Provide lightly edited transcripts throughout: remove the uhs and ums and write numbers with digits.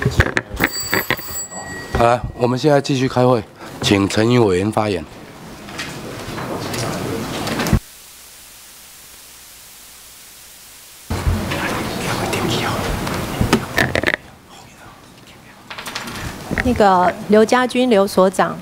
好了，我们现在继续开会，请陈英委员发言。 那个刘家军刘所长，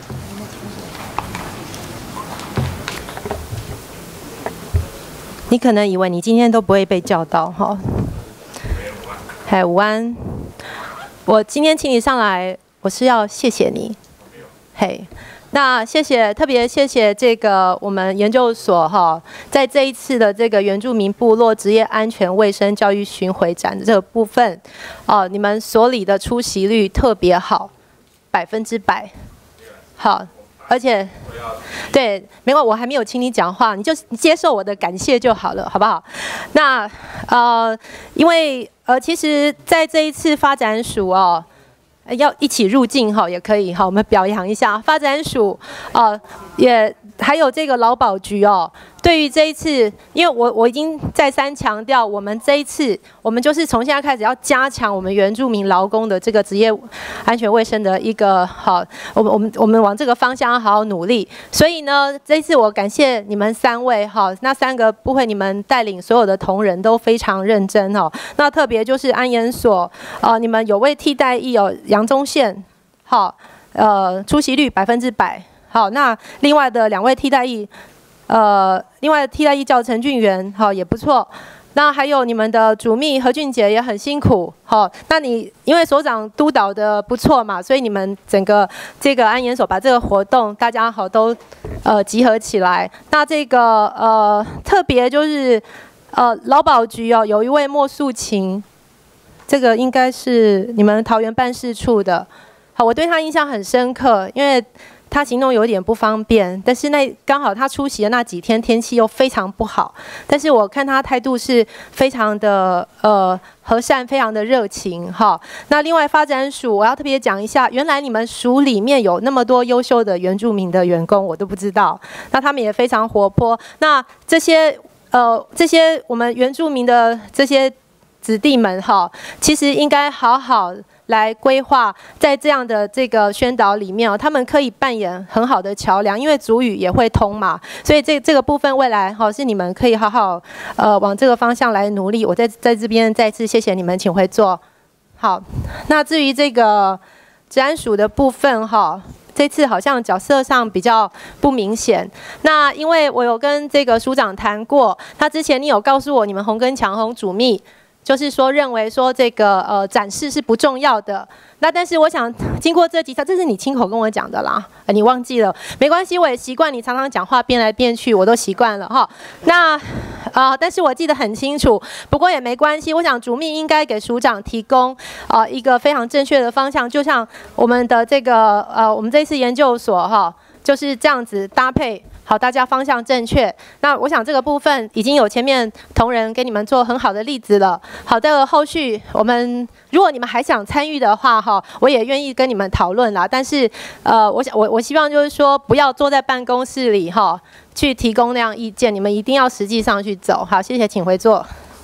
你可能以为你今天都不会被叫到哈。嗨，午安。我今天请你上来，我是要谢谢你。嘿，那谢谢，特别谢谢这个我们研究所哈，在这一次的这个原住民部落职业安全卫生教育巡回展的这个部分，你们所里的出席率特别好，100%。好，而且对，没关系，我还没有请你讲话，你就接受我的感谢就好了，好不好？那因为其实在这一次发展署哦。要一起入境哈，也可以哈，我们表扬一下发展署也还有这个劳保局哦。对于这一次，因为我已经再三强调，我们这一次我们就是从现在开始要加强我们原住民劳工的这个职业安全卫生的一个好，我们往这个方向好好努力。所以呢，这一次我感谢你们3位哈，那3个部会你们带领所有的同仁都非常认真哦。那特别就是安研所你们有位替代役有杨宗宪，好出席率100%。好，那另外的2位替代役。另外替代役叫陈俊元，好也不错。那还有你们的主秘何俊杰也很辛苦，好。那你因为所长督导的不错嘛，所以你们整个这个安研所把这个活动大家好都集合起来。那这个特别就是劳保局哦，有一位莫素琴，这个应该是你们桃园办事处的，好，我对他印象很深刻，因为。他行动有点不方便，但是刚好他出席的那几天天气又非常不好，但是我看他态度是非常的和善，非常的热情哈。那另外发展署我要特别讲一下，原来你们署里面有那么多优秀的原住民的员工，我都不知道。那他们也非常活泼。那这些我们原住民的这些子弟们哈，其实应该好好。来规划在这样的这个宣导里面他们可以扮演很好的桥梁，因为族语也会通嘛，所以这个部分未来是你们可以好好往这个方向来努力。我在这边再次谢谢你们，请回座。好，那至于这个治安署的部分这次好像角色上比较不明显。那因为我有跟这个署长谈过，他之前你有告诉我你们洪根强洪主秘。就是说，认为说这个展示是不重要的。那但是我想，经过这几场，这是你亲口跟我讲的啦，你忘记了，没关系，我也习惯你常常讲话变来变去，我都习惯了哈。那但是我记得很清楚，不过也没关系。我想主秘应该给署长提供一个非常正确的方向，就像我们的这个我们这次研究所就是这样子搭配。好，大家方向正确。那我想这个部分已经有前面同仁给你们做很好的例子了。好的，后续我们如果你们还想参与的话，我也愿意跟你们讨论啦。但是我希望就是说，不要坐在办公室里去提供那样意见，你们一定要实际上去走。好，谢谢，请回座。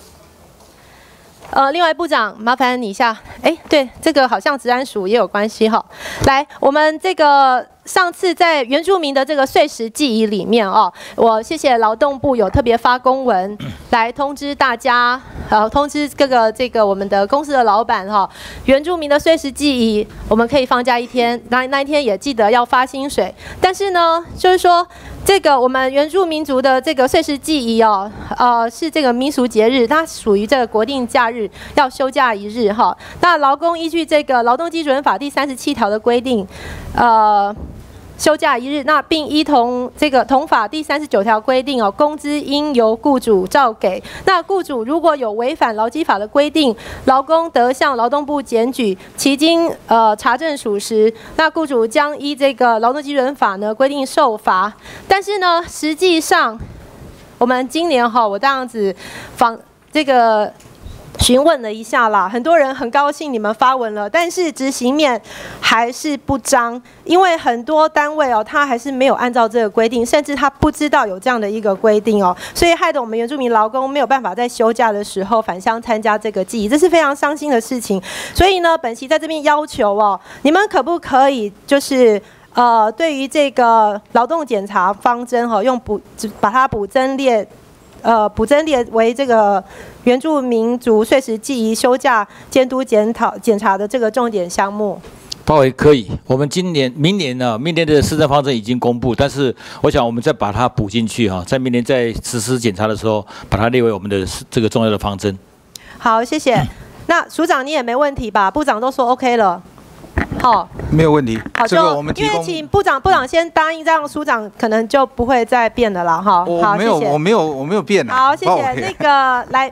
另外部长，麻烦你一下。对，这个好像治安署也有关系来，我们这个上次在原住民的这个岁时记忆里面我谢谢劳动部有特别发公文来通知大家，通知这个我们的公司的老板原住民的岁时记忆我们可以放假1天，那一天也记得要发薪水。但是呢，就是说这个我们原住民族的这个岁时记忆是这个民俗节日，它属于这个国定假日，要休假1日那劳工依据这个劳动基准法第37条的规定，休假1日，那并依同这个同法第39条规定工资应由雇主照给。那雇主如果有违反劳基法的规定，劳工得向劳动部检举，其经查证属实，那雇主将依这个劳动基准法呢规定受罚。但是呢，实际上我们今年我这样子询问了一下啦，很多人很高兴你们发文了，但是执行面还是不彰，因为很多单位哦，他还是没有按照这个规定，甚至他不知道有这样的一个规定哦，所以害得我们原住民劳工没有办法在休假的时候返乡参加这个祭仪，这是非常伤心的事情。所以呢，本席在这边要求哦，你们可不可以就是对于这个劳动检查方针哈，把它补增列为这个原住民族岁时祭仪休假监督检查的这个重点项目。 包围可以，我们明年的施政方针已经公布，但是我想我们再把它补进去哈，在明年在实施检查的时候，把它列为我们的这个重要的方针。 好，谢谢。那署长你也没问题吧？部长都说 OK 了。好， 没有问题。 好， 这个我们提供， 因为请部长先答应，这样署长可能就不会再变的了哈。好，谢谢。 我没有变啊。 好，谢谢。那个来，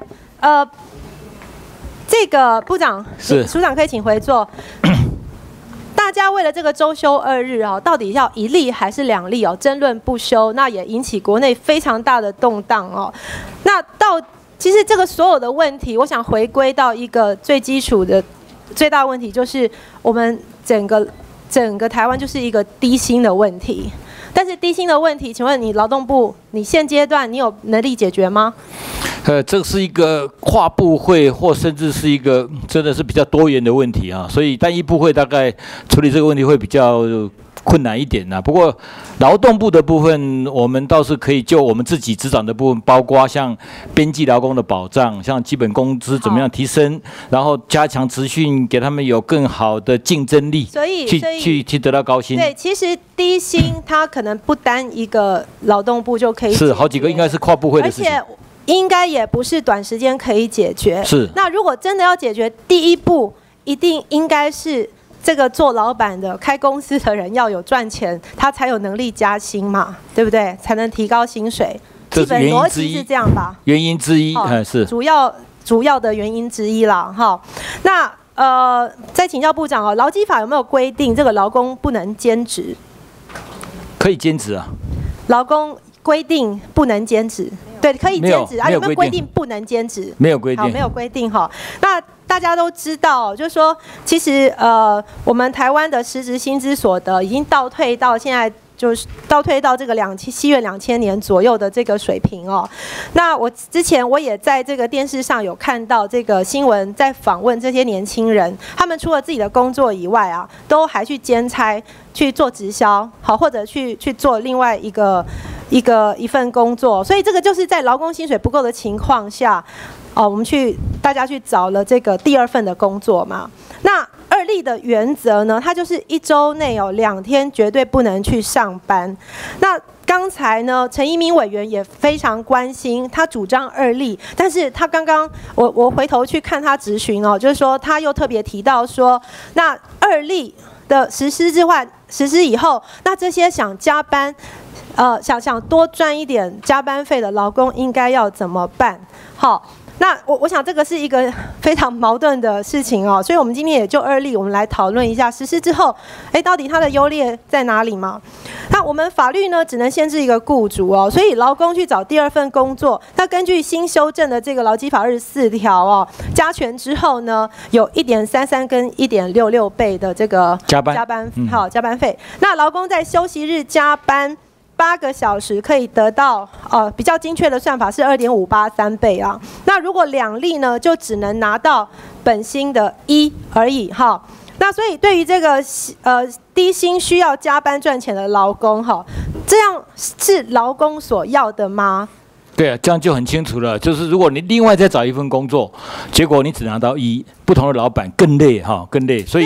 这个部长是署长可以请回座。大家为了这个周休2日哦，到底要1例还是2例哦，争论不休，那也引起国内非常大的动荡哦。那其实这个所有的问题，我想回归到一个最基础的。最大的问题就是我们整个台湾就是一个低薪的问题，但是低薪的问题，请问你劳动部，你现阶段你有能力解决吗？ 这是一个跨部会或甚至是一个真的是比较多元的问题啊，所以单一部会大概处理这个问题会比较困难一点呐。不过劳动部的部分，我们倒是可以就我们自己执掌的部分，包括像边际劳工的保障，像基本工资怎么样提升，然后加强职训，给他们有更好的竞争力， 所以去得到高薪。 对，其实低薪它可能不单一个劳动部就可以， 是好几个，应该是跨部会的事情， 而且应该也不是短时间可以解决。 是。 那如果真的要解决，第一步应该是。这个做老板的、开公司的人要有赚钱，他才有能力加薪嘛，对不对？才能提高薪水。基本逻辑是这样吧？ 原因之一，是主要的原因之一啦。哈，那再请教部长哦，劳基法有没有规定这个劳工不能兼职？ 可以兼职啊。 劳工规定不能兼职，对，可以兼职啊？有没有规定不能兼职？ 没有规定， 好，没有规定哈。那大家都知道，就是说，其实我们台湾的实质薪资所得已经倒退到现在，就是倒退到这个西元2000年左右的这个水平哦。那之前我也在这个电视上有看到这个新闻，在访问这些年轻人，他们除了自己的工作以外啊，都还去兼差去做直销，好，或者去做另外一份工作。所以这个就是在劳工薪水不够的情况下。我们大家去找了这个第2份的工作嘛。那2例的原则呢，它就是1周内有2天绝对不能去上班。那刚才呢，陈一鸣委员也非常关心，他主张2例，但是他刚刚我回头去看他质询哦，就是说他又特别提到说，那2例的实施以后，那这些想加班，想多赚一点加班费的劳工应该要怎么办？好。那我想这个是一个非常矛盾的事情哦，所以我们今天也就2例，我们来讨论一下实施之后，到底它的优劣在哪里嘛？那我们法律呢，只能限制一个雇主哦，所以劳工去找第2份工作，那根据新修正的这个劳基法24条哦，加权之后呢，有1.33跟1.66倍的这个加班费。那劳工在休息日加班8个小时可以得到比较精确的算法是2.583倍啊。那如果2例呢，就只能拿到本薪的1而已哈。那所以对于这个低薪需要加班赚钱的劳工哈，这样是劳工所要的吗？ 对啊，这样就很清楚了。就是如果你另外再找一份工作，结果你只拿到1，不同的老板更累哈，更累。所以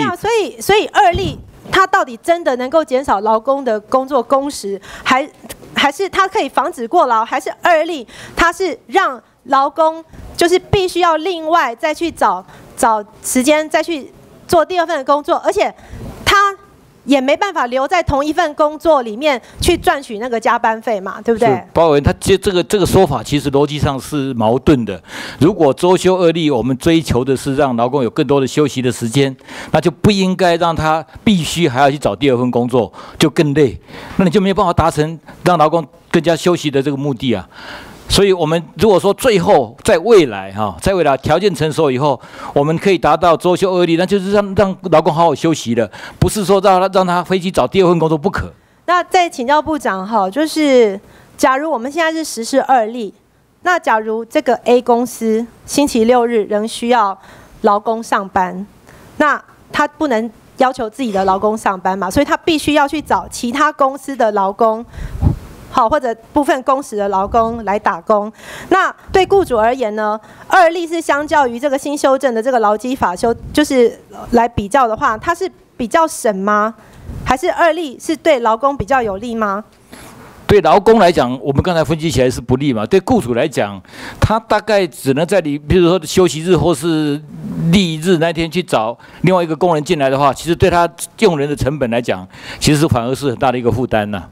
2例。它到底真的能够减少劳工的工作工时，还是它可以防止过劳，还是2例它是让劳工就是必须要另外再去找时间再去做第2份的工作，而且他也没办法留在同一份工作里面去赚取那个加班费嘛，对不对？ 包文他这个说法其实逻辑上是矛盾的。如果周休2例，我们追求的是让劳工有更多的休息的时间，那就不应该让他必须还要去找第2份工作，就更累。那你就没有办法达成让劳工更加休息的这个目的啊。 所以，我们如果说最后在未来条件成熟以后，我们可以达到周休2日，那就是让劳工好好休息了，不是说让他飞去找第2份工作不可。 那再请教部长哈，就是假如我们现在是实施2例，那假如这个 A 公司星期6日仍需要劳工上班，那他不能要求自己的劳工上班嘛，所以他必须要去找其他公司的劳工。好，或者部分工时的劳工来打工。那对雇主而言呢，2例是相较于这个新修正的这个劳基法就是来比较的话，它是比较省吗？还是2例是对劳工比较有利吗？ 对劳工来讲，我们刚才分析起来是不利嘛。对雇主来讲，他大概只能在比如说休息日或是例日那天去找另外一个工人进来的话，其实对他用人的成本来讲，其实反而是很大的一个负担呐。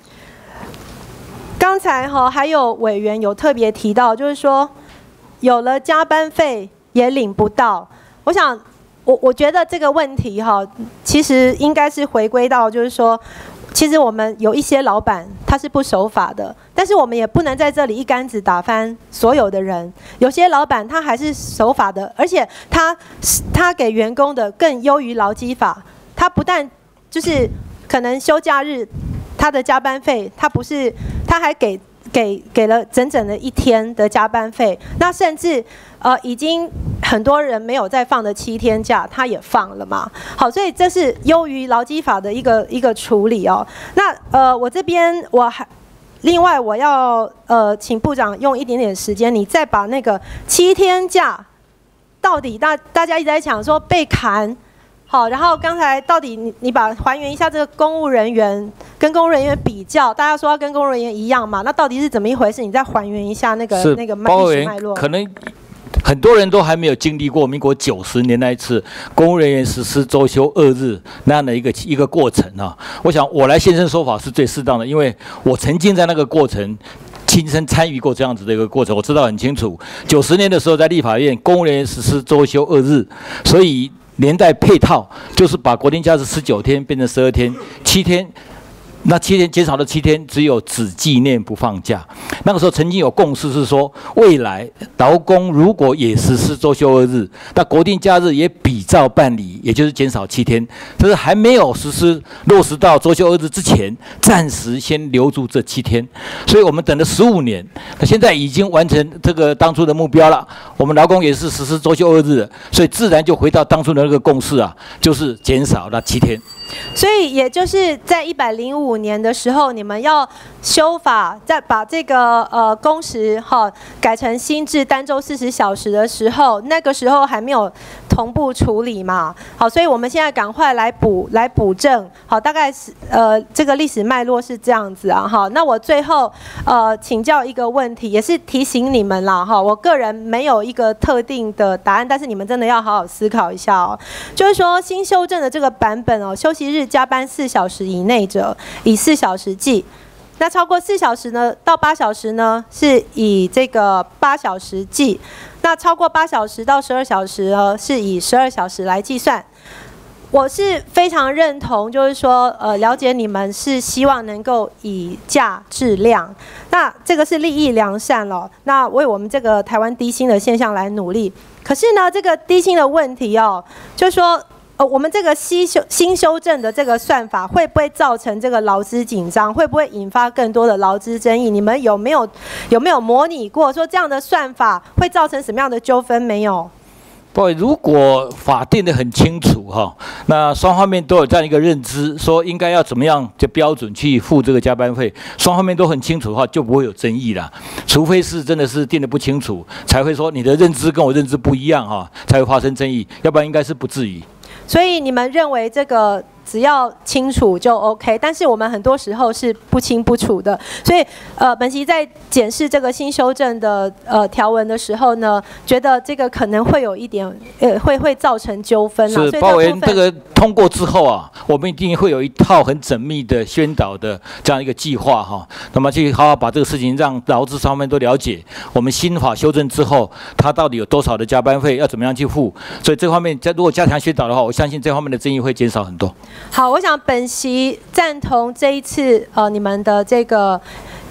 刚才还有委员有特别提到，就是说有了加班费也领不到。我想，我觉得这个问题其实应该是回归到，就是说，其实我们有一些老板他是不守法的，但是我们也不能在这里一竿子打翻所有的人。有些老板他还是守法的，而且他给员工的更优于劳基法。他不但就是可能休假日。他的加班费，他还给了整整的1天的加班费，那甚至已经很多人没有再放的7天假，他也放了嘛。好，所以这是优于劳基法的一个处理哦。那我这边另外我要请部长用一点点时间，你再把那个7天假到底大家一直在讲说被砍。好，然后刚才到底你还原一下这个公务人员跟公务人员比较，大家说要跟公务人员一样嘛？那到底是怎么一回事？你再还原一下那个历史脉络。 可能很多人都还没有经历过民国90年那一次公务人员实施周休2日那样的一个过程啊。我想我来现身说法是最适当的，因为我曾经在那个过程。亲身参与过这样子的一个过程，我知道很清楚。90年的时候，在立法院，公务人员实施周休2日，所以连带配套就是把国定假日19天变成12天，7天。那7天减少了7天，只有只纪念不放假。那个时候曾经有共识是说，未来劳工如果也实施周休2日，那国定假日也比照办理，也就是减少7天。但是还没有落实到周休2日之前，暂时先留住这7天。所以我们等了15年，那现在已经完成这个当初的目标了。我们劳工也是实施周休2日，所以自然就回到当初的那个共识啊，就是减少了7天。 所以也就是在105年的时候，你们要修法，再把这个工时改成新制单周40小时的时候，那个时候还没有同步处理嘛。好，所以我们现在赶快来补正。好，大概是这个历史脉络是这样子啊。哈，那我最后请教一个问题，也是提醒你们啦。哈，我个人没有一个特定的答案，但是你们真的要好好思考一下哦。就是说新修正的这个版本哦，休息日加班4小时以内者，以4小时计；那超过4小时呢，到8小时呢，是以这个8小时计；那超过8小时到12小时呢，是以12小时来计算。我是非常认同，就是说，了解你们是希望能够以价质量，那这个是利益良善了，那为我们这个台湾低薪的现象来努力。可是呢，这个低薪的问题哦，就是说。我们这个新修正的这个算法会不会造成这个劳资紧张？会不会引发更多的劳资争议？你们有没有模拟过说这样的算法会造成什么样的纠纷？没有。 不，如果法定的很清楚哈，那双方面都有这样一个认知，说应该要怎么样的标准去付这个加班费，双方面都很清楚的话，就不会有争议啦。除非是真的是定得不清楚，才会说你的认知跟我认知不一样哈，才会发生争议，要不然应该是不至于。 所以你们认为这个只要清楚就 OK， 但是我们很多时候是不清不楚的。所以本席在检视这个新修正的条文的时候呢，觉得这个可能会有一点会造成纠纷啦。 是，包围这个通过之后啊，我们一定会有一套很缜密的宣导的这样一个计划哈。那么去好好把这个事情让劳资双方都了解，我们新法修正之后，它到底有多少的加班费，要怎么样去付。所以这方面如果加强宣导的话，我相信这方面的争议会减少很多。 好，我想本席赞同这一次你们的这个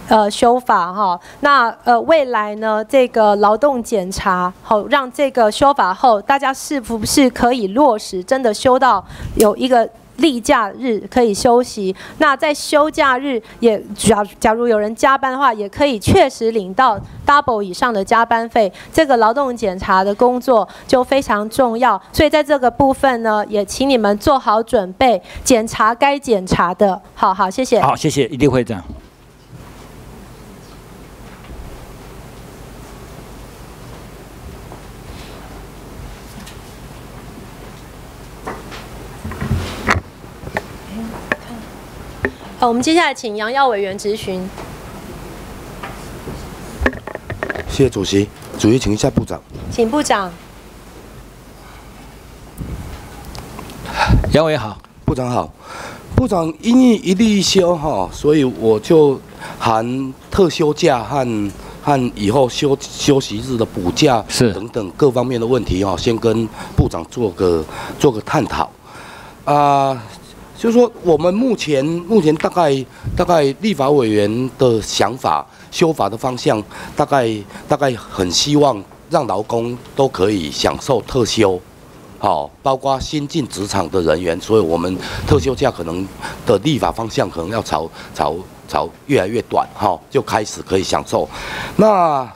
修法哈。那未来呢，这个劳动检查好，让这个修法后，大家是不是可以落实，真的休到有一个例假日可以休息？那在休假日也假如有人加班的话，也可以确实领到 double 以上的加班费。这个劳动检查的工作就非常重要，所以在这个部分呢，也请你们做好准备，检查该检查的。好，谢谢。 好，谢谢，一定会这样。 我们接下来请杨耀委员质询。 谢谢主席。主席，请一下部长。 请部长。 杨委好。 部长好。部长因应一例一休哈，所以我就含特休假和以后休息日的补假等等各方面的问题哈，先跟部长做个探讨。就是说，我们目前大概立法委员的想法、修法的方向，大概很希望让劳工都可以享受特休，好，包括新进职场的人员，所以我们特休假可能的立法方向可能要朝越来越短，哈，就开始可以享受。那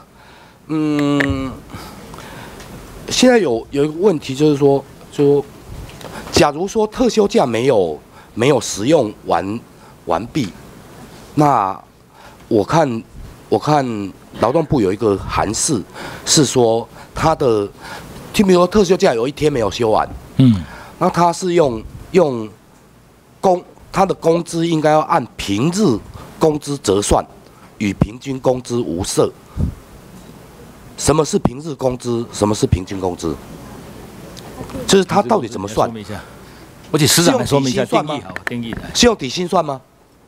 现在有一个问题就是说，假如说特休假没有使用完毕，那我看劳动部有一个函释，是说他的，就比如说特休假有一天没有休完，那他是用他的工资应该要按平日工资折算，与平均工资无涉。什么是平日工资？什么是平均工资？就是他到底怎么算？ 我请司长来说明一下定义，好，定义是用底薪算吗？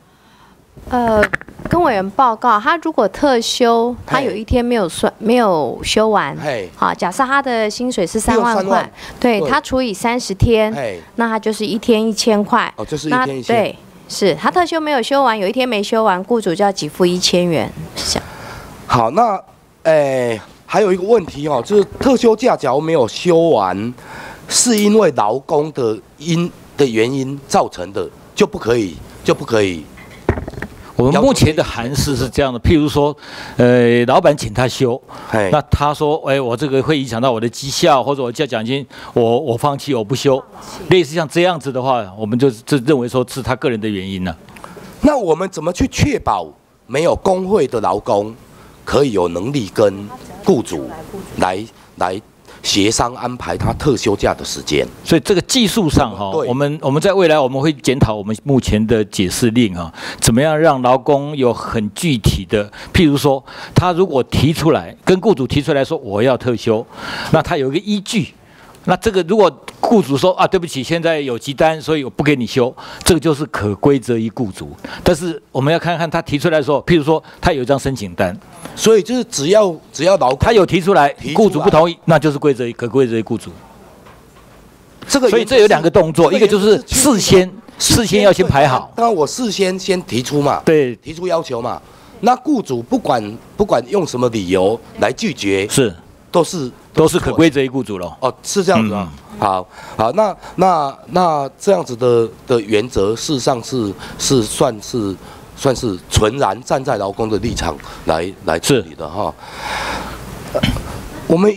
跟委员报告，他如果特休，他有一天没有休完，好，假设他的薪水是3万块，对他除以30天，那他就是一天1000块。 哦，就是一天1000。 对，是他特休没有休完，有一天没休完，雇主就要给付1000元。 好，那还有一个问题哦，就是特休假假如没有休完，是因为劳工的原因造成的，就不可以。 我们目前的函释是这样的，譬如说，老板请他休，那他说，我这个会影响到我的绩效，或者我叫奖金，我放弃，我不休，类似像这样子的话，我们就认为说是他个人的原因了。 那我们怎么去确保没有工会的劳工可以有能力跟雇主来协商安排他特休假的时间？ 所以这个技术上哈，我们在未来我们会检讨我们目前的解释令啊，怎么样让劳工有很具体的，譬如说他如果提出来跟雇主提出来说我要特休，那他有一个依据。那这个如果雇主说对不起，现在有急单，所以我不给你休，这个就是可归责于雇主。但是我们要看看他提出来的时候，譬如说他有一张申请单， 所以就是只要劳工他有提出来，雇主不同意，那就是可归责于雇主。所以这有2个动作，一个就是事先要先排好。 当然我事先提出嘛， 对， 提出要求嘛。那雇主不管用什么理由来拒绝，都是可归责于雇主了。哦，是这样子啊。好，那这样子的原则，事实上是算是纯然站在劳工的立场来处理的哈。我们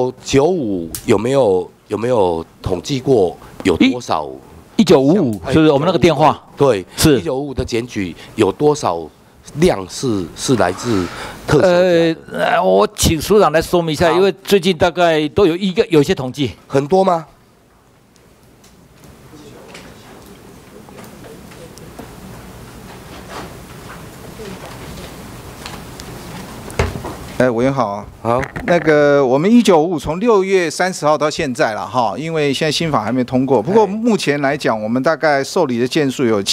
1995有没有统计过有多少 ？1955是不是我们那个电话？ 对， 是 1955的检举有多少量是来自特休假？ 我请署长来说明一下，因为最近大概都有一些统计， 很多吗？ 委员好，好，那个我们1955从6月30号到现在了哈，因为现在新法还没通过，不过目前来讲，我们大概受理的件数有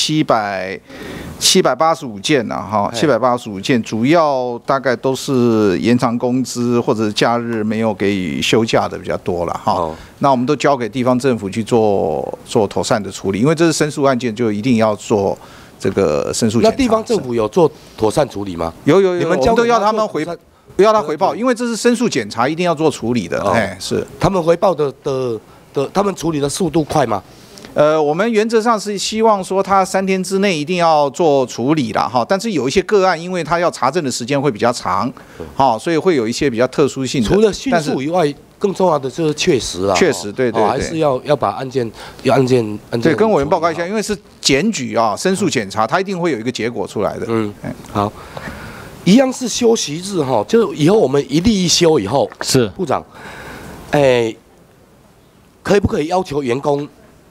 785件了哈，785件，主要大概都是延长工资或者假日没有给予休假的比较多了哈。那我们都交给地方政府去做妥善的处理，因为这是申诉案件，就一定要做这个申诉检查。 那地方政府有做妥善处理吗？ 有，你们都要他们要他回报，因为这是申诉检查，一定要做处理的。是他们回报的他们处理的速度快吗？ 我们原则上是希望说他3天之内一定要做处理啦，哈。但是有一些个案，因为他要查证的时间会比较长，好，所以会有一些比较特殊性的。 除了迅速以外，更重要的就是确实啦。 确实，对， 还是要把案件对，跟我们报告一下，因为是检举啊，申诉检查，他一定会有一个结果出来的。 好，一样是休息日哈，就以后我们一例一休以后， 是部长，可不可以要求员工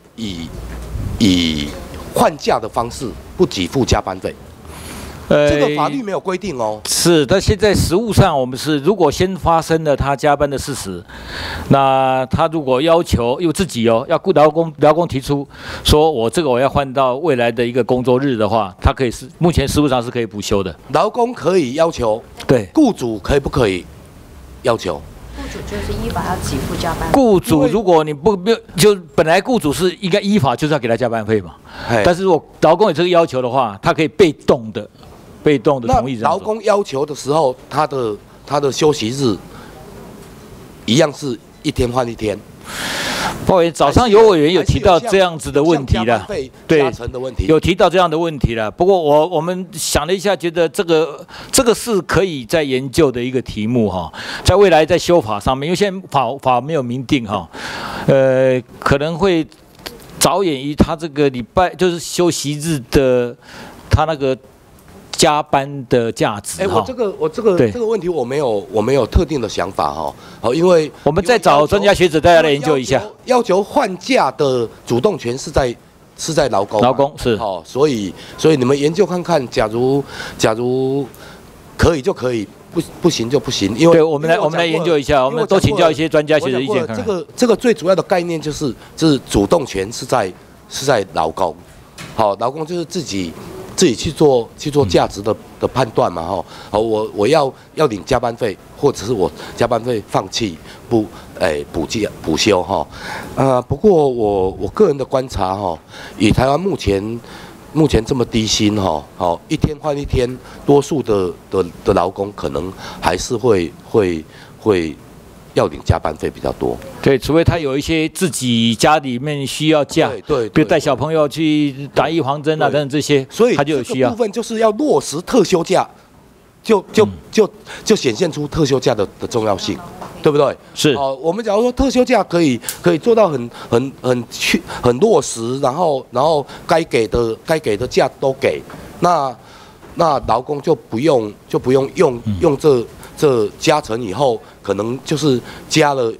以换假的方式不给付加班费？这个法律没有规定哦。 是，但现在实务上，我们是如果先发生了他加班的事实，那他如果要求自己要劳工提出说我要换到未来的一个工作日的话，他可以目前实务上是可以补休的。 劳工可以要求， 对， 雇主可不可以要求？ 雇主就是依法要给付加班费。 雇主如果你没有，就本来雇主是应该依法就是要给他加班费嘛。但是如果劳工有这个要求的话，他可以被动的同意。 那劳工要求的时候，他的休息日一样是1天换1天。 报员早上有委员有提到这样子的问题了， 对， 有提到这样的问题了。不过我们想了一下，觉得这个是可以再研究的一个题目哈，在未来在修法上面，因为现在法没有明定哈，可能会着眼于他这个礼拜就是休息日的他那个加班的价值。 我这个问题我没有特定的想法哈。好，因为我们再找专家学者大家来研究一下。 要求换假的主动权是在劳工。 劳工是。 好，所以你们研究看看，假如可以就可以，不行就不行。因为对，我们来研究一下，我们多请教一些专家学者意见看看。 这个最主要的概念就是主动权是在劳工。好，劳工就是自己去做价值的判断嘛哈。好，我要领加班费，或者是我加班费放弃补休哈。不过我个人的观察哈，以台湾目前这么低薪哈，好1天换1天，多数的劳工可能还是会要领加班费比较多。 对，除非他有一些自己家里面需要假，对，比如带小朋友去打预防针啊等等这些， 所以他就有需要。 这个部分就是要落实特休假，就显现出特休假的重要性，对不对？ 是。 我们假如说特休假可以做到很落实，然后该给的假都给，那劳工就不用用这加成以后，可能就是加了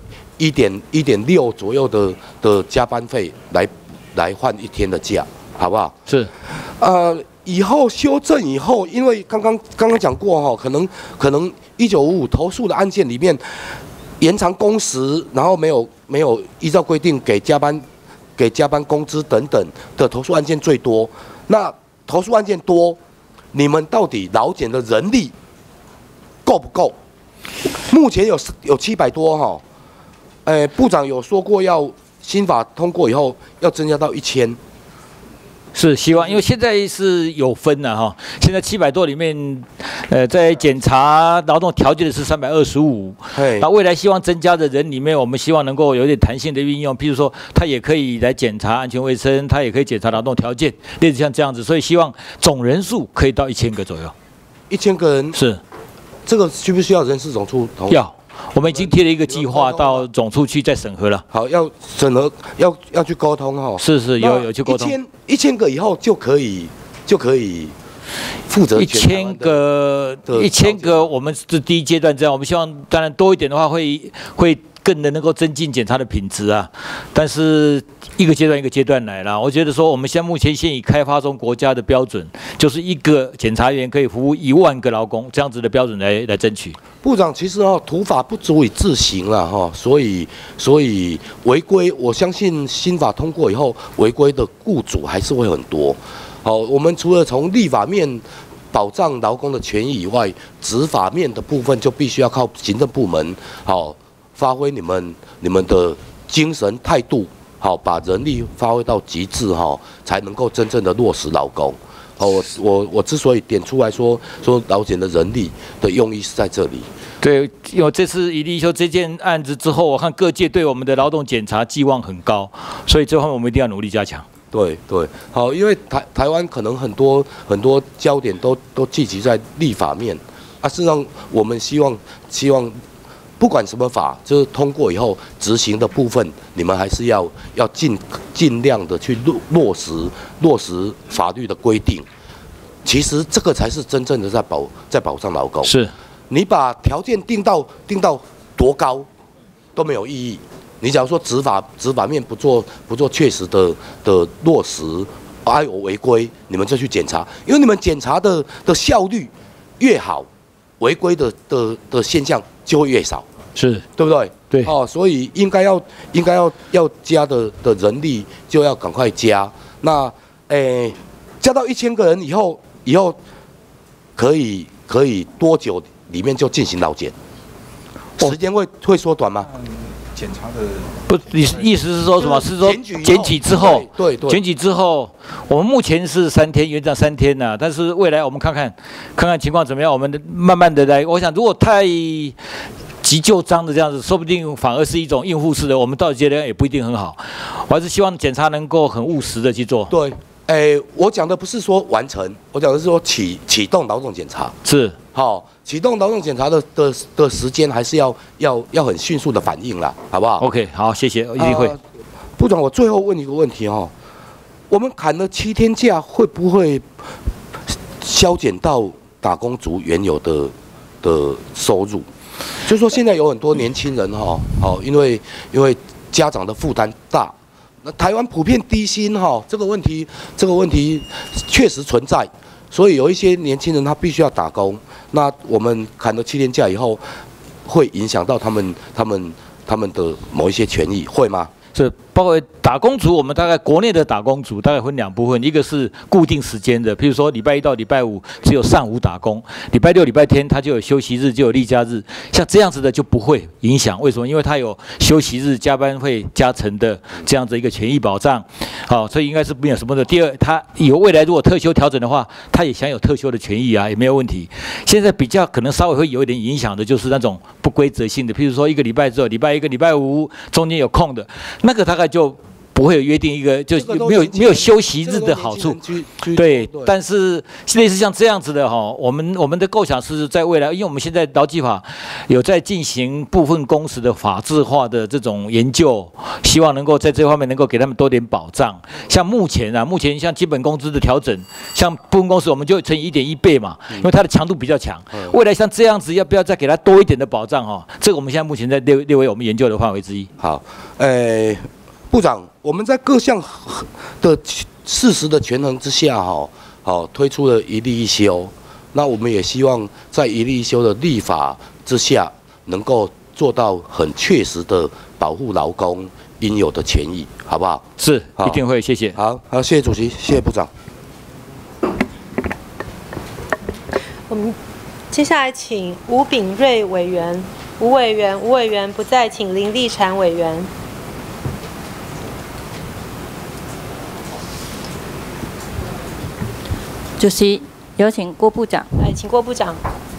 1.6左右的加班费来换1天的假，好不好？ 是。 以后修正以后，因为刚刚讲过哈，可能1955投诉的案件里面，延长工时，然后没有依照规定给加班工资等等的投诉案件最多。那投诉案件多，你们到底劳检的人力够不够？目前有700多哈，部长有说过要新法通过以后要增加到1000。 是希望，因为现在是有分的哈。现在700多里面，在检查劳动条件的是325。那未来希望增加的人里面，我们希望能够有点弹性的运用，譬如说，他也可以来检查安全卫生，他也可以检查劳动条件，类似像这样子。所以希望总人数可以到1000个左右。 1000个人是，这个需不需要人事总处同意？ 要。我们已经贴了一个计划到总处去再审核了。 好，要审核，要去沟通哈。 是有去沟通。 1000个以后就可以负责 1000个，我们是第一阶段这样。我们希望当然多一点的话会更能够增进检查的品质啊。但是一个阶段来了。我觉得说我们目前现已开发中国家的标准，就是一个检察员可以服务1万个劳工这样子的标准来争取。 部长，其实土法不足以自行了哈，所以违规，我相信新法通过以后，违规的雇主还是会很多。好，我们除了从立法面保障劳工的权益以外，执法面的部分就必须要靠行政部门好发挥你们的精神态度，好把人力发挥到极致哈，才能够真正的落实劳工。 我之所以点出来说劳检的人力的用意是在这里。 对，因为这次一例休这件案子之后，我看各界对我们的劳动检查寄望很高，所以这方面我们一定要努力加强。 对，好，因为台湾可能很多焦点都聚集在立法面啊，事实上我们希望不管什么法，就是通过以后执行的部分，你们还是要尽量的去落实法律的规定。其实这个才是真正的在保障劳工。 是，你把条件定到多高都没有意义。你假如说执法面不做确实的落实，还有违规，你们就去检查，因为你们检查的效率越好，违规的现象就会越少， 是对不对？ 对哦，所以应该要加的人力就要赶快加。那加到1000个人以后可以多久里面就进行劳检？时间会缩短吗？ 检查的不，你意思是说什么？是说检举之后？ 对， 检举之后，我们目前是3天，原则3天呐。但是未来我们看看情况怎么样，我们慢慢的来。我想，如果太急就章的这样子，说不定反而是一种应付式的，我们到阶段也不一定很好。我还是希望检查能够很务实的去做。 对。我讲的不是说完成，我讲的是说启动劳动检查。 是， 好，启动劳动检查的时间还是要很迅速的反应啦，好不好 ？OK， 好，谢谢，一定会。 部长，我最后问一个问题哈，我们砍了7天假，会不会削减到打工族原有的收入？就是说现在有很多年轻人哈，因为家长的负担大。那台湾普遍低薪哈，这个问题确实存在，所以有一些年轻人他必须要打工。那我们砍了7天假以后，会影响到他们的某一些权益，会吗？ 是，包括打工族，我们大概国内的打工族大概分2部分，一个是固定时间的，譬如说礼拜1到礼拜5只有上午打工，礼拜6、礼拜天他就有休息日，就有例假日，像这样子的就不会影响。为什么？因为他有休息日、加班费加成的这样子一个权益保障，好，所以应该是没有什么的。第二，他有未来如果特休调整的话，他也享有特休的权益啊，也没有问题。现在比较可能稍微会有一点影响的就是那种不规则性的，譬如说1个礼拜只有礼拜1跟礼拜5中间有空的，那个大概就不会有约定一个，就没有休息日的好处。对，但是类似像这样子的哈，我们的构想是在未来，因为我们现在劳基法有在进行部分工时的法制化的这种研究，希望能够在这方面能够给他们多点保障。像目前像基本工资的调整，像部分工时我们就乘以1.1倍嘛，因为它的强度比较强。未来像这样子，要不要再给他多一点的保障哈？这个我们现在目前在列为我们研究的范围之一。 好，部长，我们在各项的事实的权衡之下，推出了一例一休。那我们也希望在一例一休的立法之下，能够做到很确实的保护劳工应有的权益，好不好？ 是，一定会，谢谢。 好，谢谢主席，谢谢部长。 我们接下来请吴秉瑞委员，吴委员不在，请林立婵委员。 主席，有请郭部长。 来，请郭部长。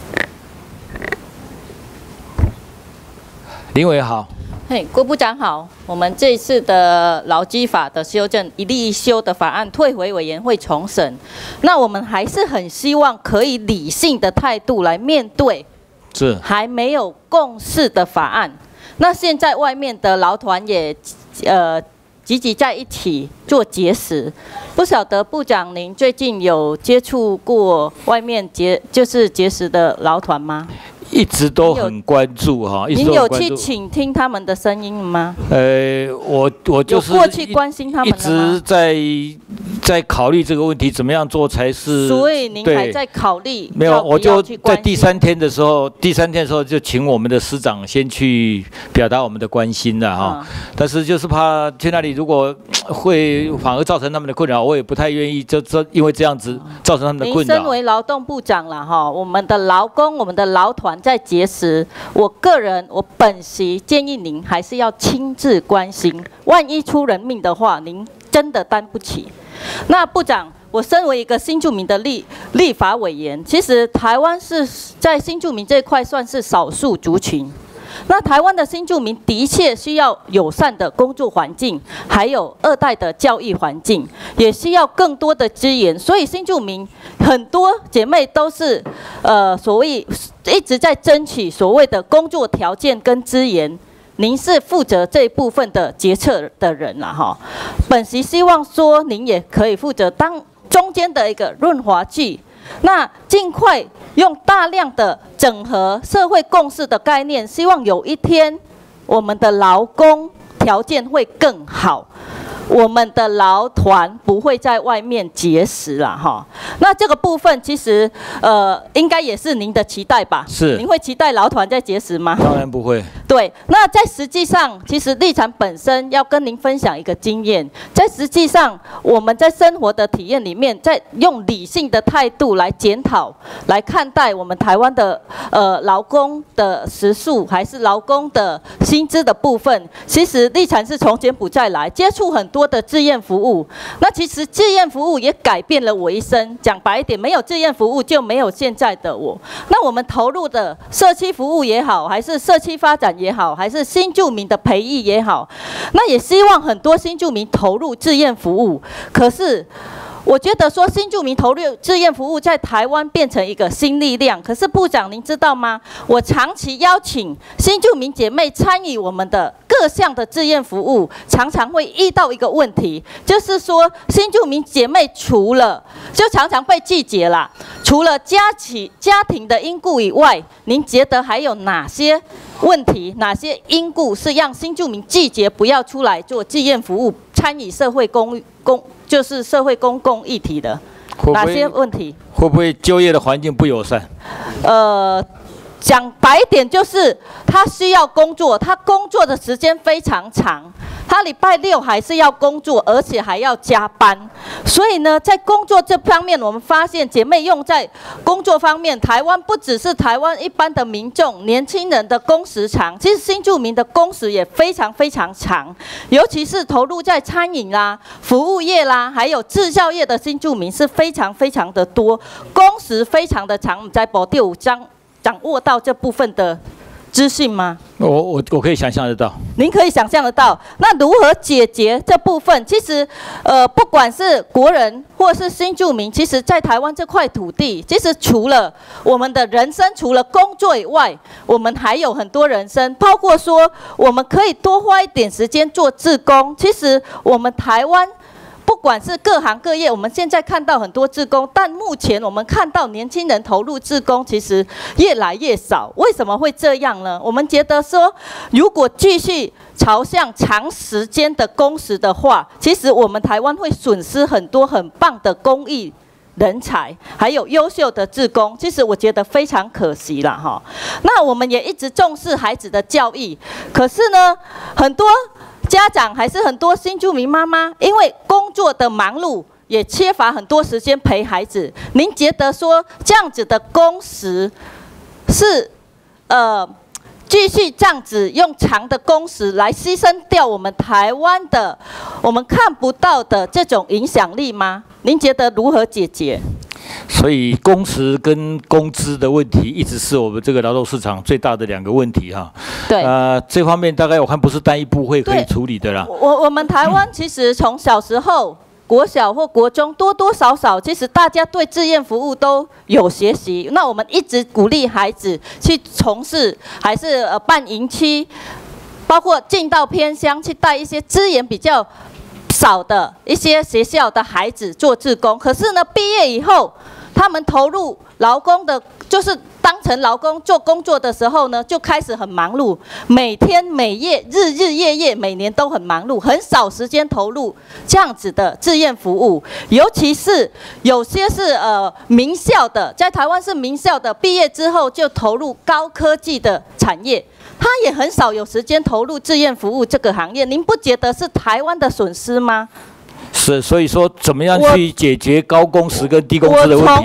林委好。 嘿，郭部长好。我们这一次的劳基法的修正一例一休的法案退回委员会重审，那我们还是很希望可以理性的态度来面对， 是还没有共识的法案。那现在外面的劳团也集集在一起做节食，不晓得部长您最近有接触过外面就是节食的劳团吗？ 一直都很关注哈， 您有去倾听他们的声音吗？ 我就是有过去关心他们的吗？ 一直在考虑这个问题，怎么样做才是。 所以您还在考虑？ 没有，我就在第三天的时候就请我们的师长先去表达我们的关心了哈。但是就是怕去那里，如果会反而造成他们的困扰，我也不太愿意，因为这样子造成他们的困扰。 您身为劳动部长了哈，我们的劳工、我们的劳团在节食，我本席建议您还是要亲自关心，万一出人命的话，您真的担不起。那部长， 我身为一个新住民的立法委员，其实台湾是在新住民这一块算是少数族群。那台湾的新住民的确需要友善的工作环境，还有2代的教育环境，也需要更多的资源。所以新住民很多姐妹都是所谓一直在争取所谓的工作条件跟资源。您是负责这一部分的决策的人啦哈。本席希望说您也可以负责当中间的一个润滑剂。那尽快用大量的整合社会共识的概念，希望有一天我们的劳工条件会更好，我们的劳团不会在外面节食啦哈。那这个部分其实应该也是您的期待吧？ 是。 您会期待劳团在节食吗？ 当然不会。 对，那在实际上，其实立产本身要跟您分享一个经验，在实际上我们在生活的体验里面，在用理性的态度来检讨、来看待我们台湾的劳工的时数，还是劳工的薪资的部分。其实立产是从柬埔寨来，接触很多的志愿服务。那其实志愿服务也改变了我一生。讲白一点，没有志愿服务就没有现在的我。那我们投入的社区服务也好，还是社区发展也好，还是新住民的培育也好，那也希望很多新住民投入志愿服务。可是我觉得说新住民投入志愿服务在台湾变成一个新力量。可是部长您知道吗？我长期邀请新住民姐妹参与我们的各项的志愿服务，常常会遇到一个问题，就是说新住民姐妹除了就常常被拒绝啦，除了家庭的因故以外，您觉得还有哪些问题、哪些因故是让新住民拒绝不要出来做志愿服务，参与社会就是社会公共议题的？哪些问题？ 会不会就业的环境不友善？ 讲白一点就是他需要工作，他工作的时间非常长，他礼拜6还是要工作，而且还要加班。所以呢，在工作这方面，我们发现姐妹用在工作方面，台湾不只是台湾一般的民众、年轻人的工时长，其实新住民的工时也非常非常长，尤其是投入在餐饮啦、服务业啦，还有制造业的新住民是非常非常的多，工时非常的长。我们在保第5章掌握到这部分的资讯吗？ 我可以想象得到。 您可以想象得到。那如何解决这部分？其实，不管是国人或是新住民，其实在台湾这块土地，其实除了我们的人生，除了工作以外，我们还有很多人生，包括说我们可以多花一点时间做志工。其实我们台湾，不管是各行各业，我们现在看到很多志工，但目前我们看到年轻人投入志工其实越来越少。为什么会这样呢？我们觉得说，如果继续朝向长时间的工时的话，其实我们台湾会损失很多很棒的公益人才，还有优秀的志工，其实我觉得非常可惜啦哈。那我们也一直重视孩子的教育，可是呢，很多家长还是很多新住民妈妈，因为工作的忙碌，也缺乏很多时间陪孩子。您觉得说这样子的工时是继续这样子用长的工时来牺牲掉我们台湾的我们看不到的这种影响力吗？您觉得如何解决？ 所以工时跟工资的问题一直是我们这个劳动市场最大的2个问题哈。 对。 这方面大概我看不是单一部会可以处理的啦。 我们台湾其实从小时候，国小或国中多多少少，其实大家对志愿服务都有学习。那我们一直鼓励孩子去从事，还是办营区，包括进到偏乡去带一些资源比较少的一些学校的孩子做志工。可是呢，毕业以后，他们投入劳工的，就是当成劳工做工作的时候呢，就开始很忙碌，每天每夜日日夜夜，每年都很忙碌，很少时间投入这样子的志愿服务。尤其是有些是名校的，在台湾是名校的，毕业之后就投入高科技的产业，他也很少有时间投入志愿服务这个行业。您不觉得是台湾的损失吗？ 是，所以说怎么样去解决高工时跟低工资的问题？ 我从公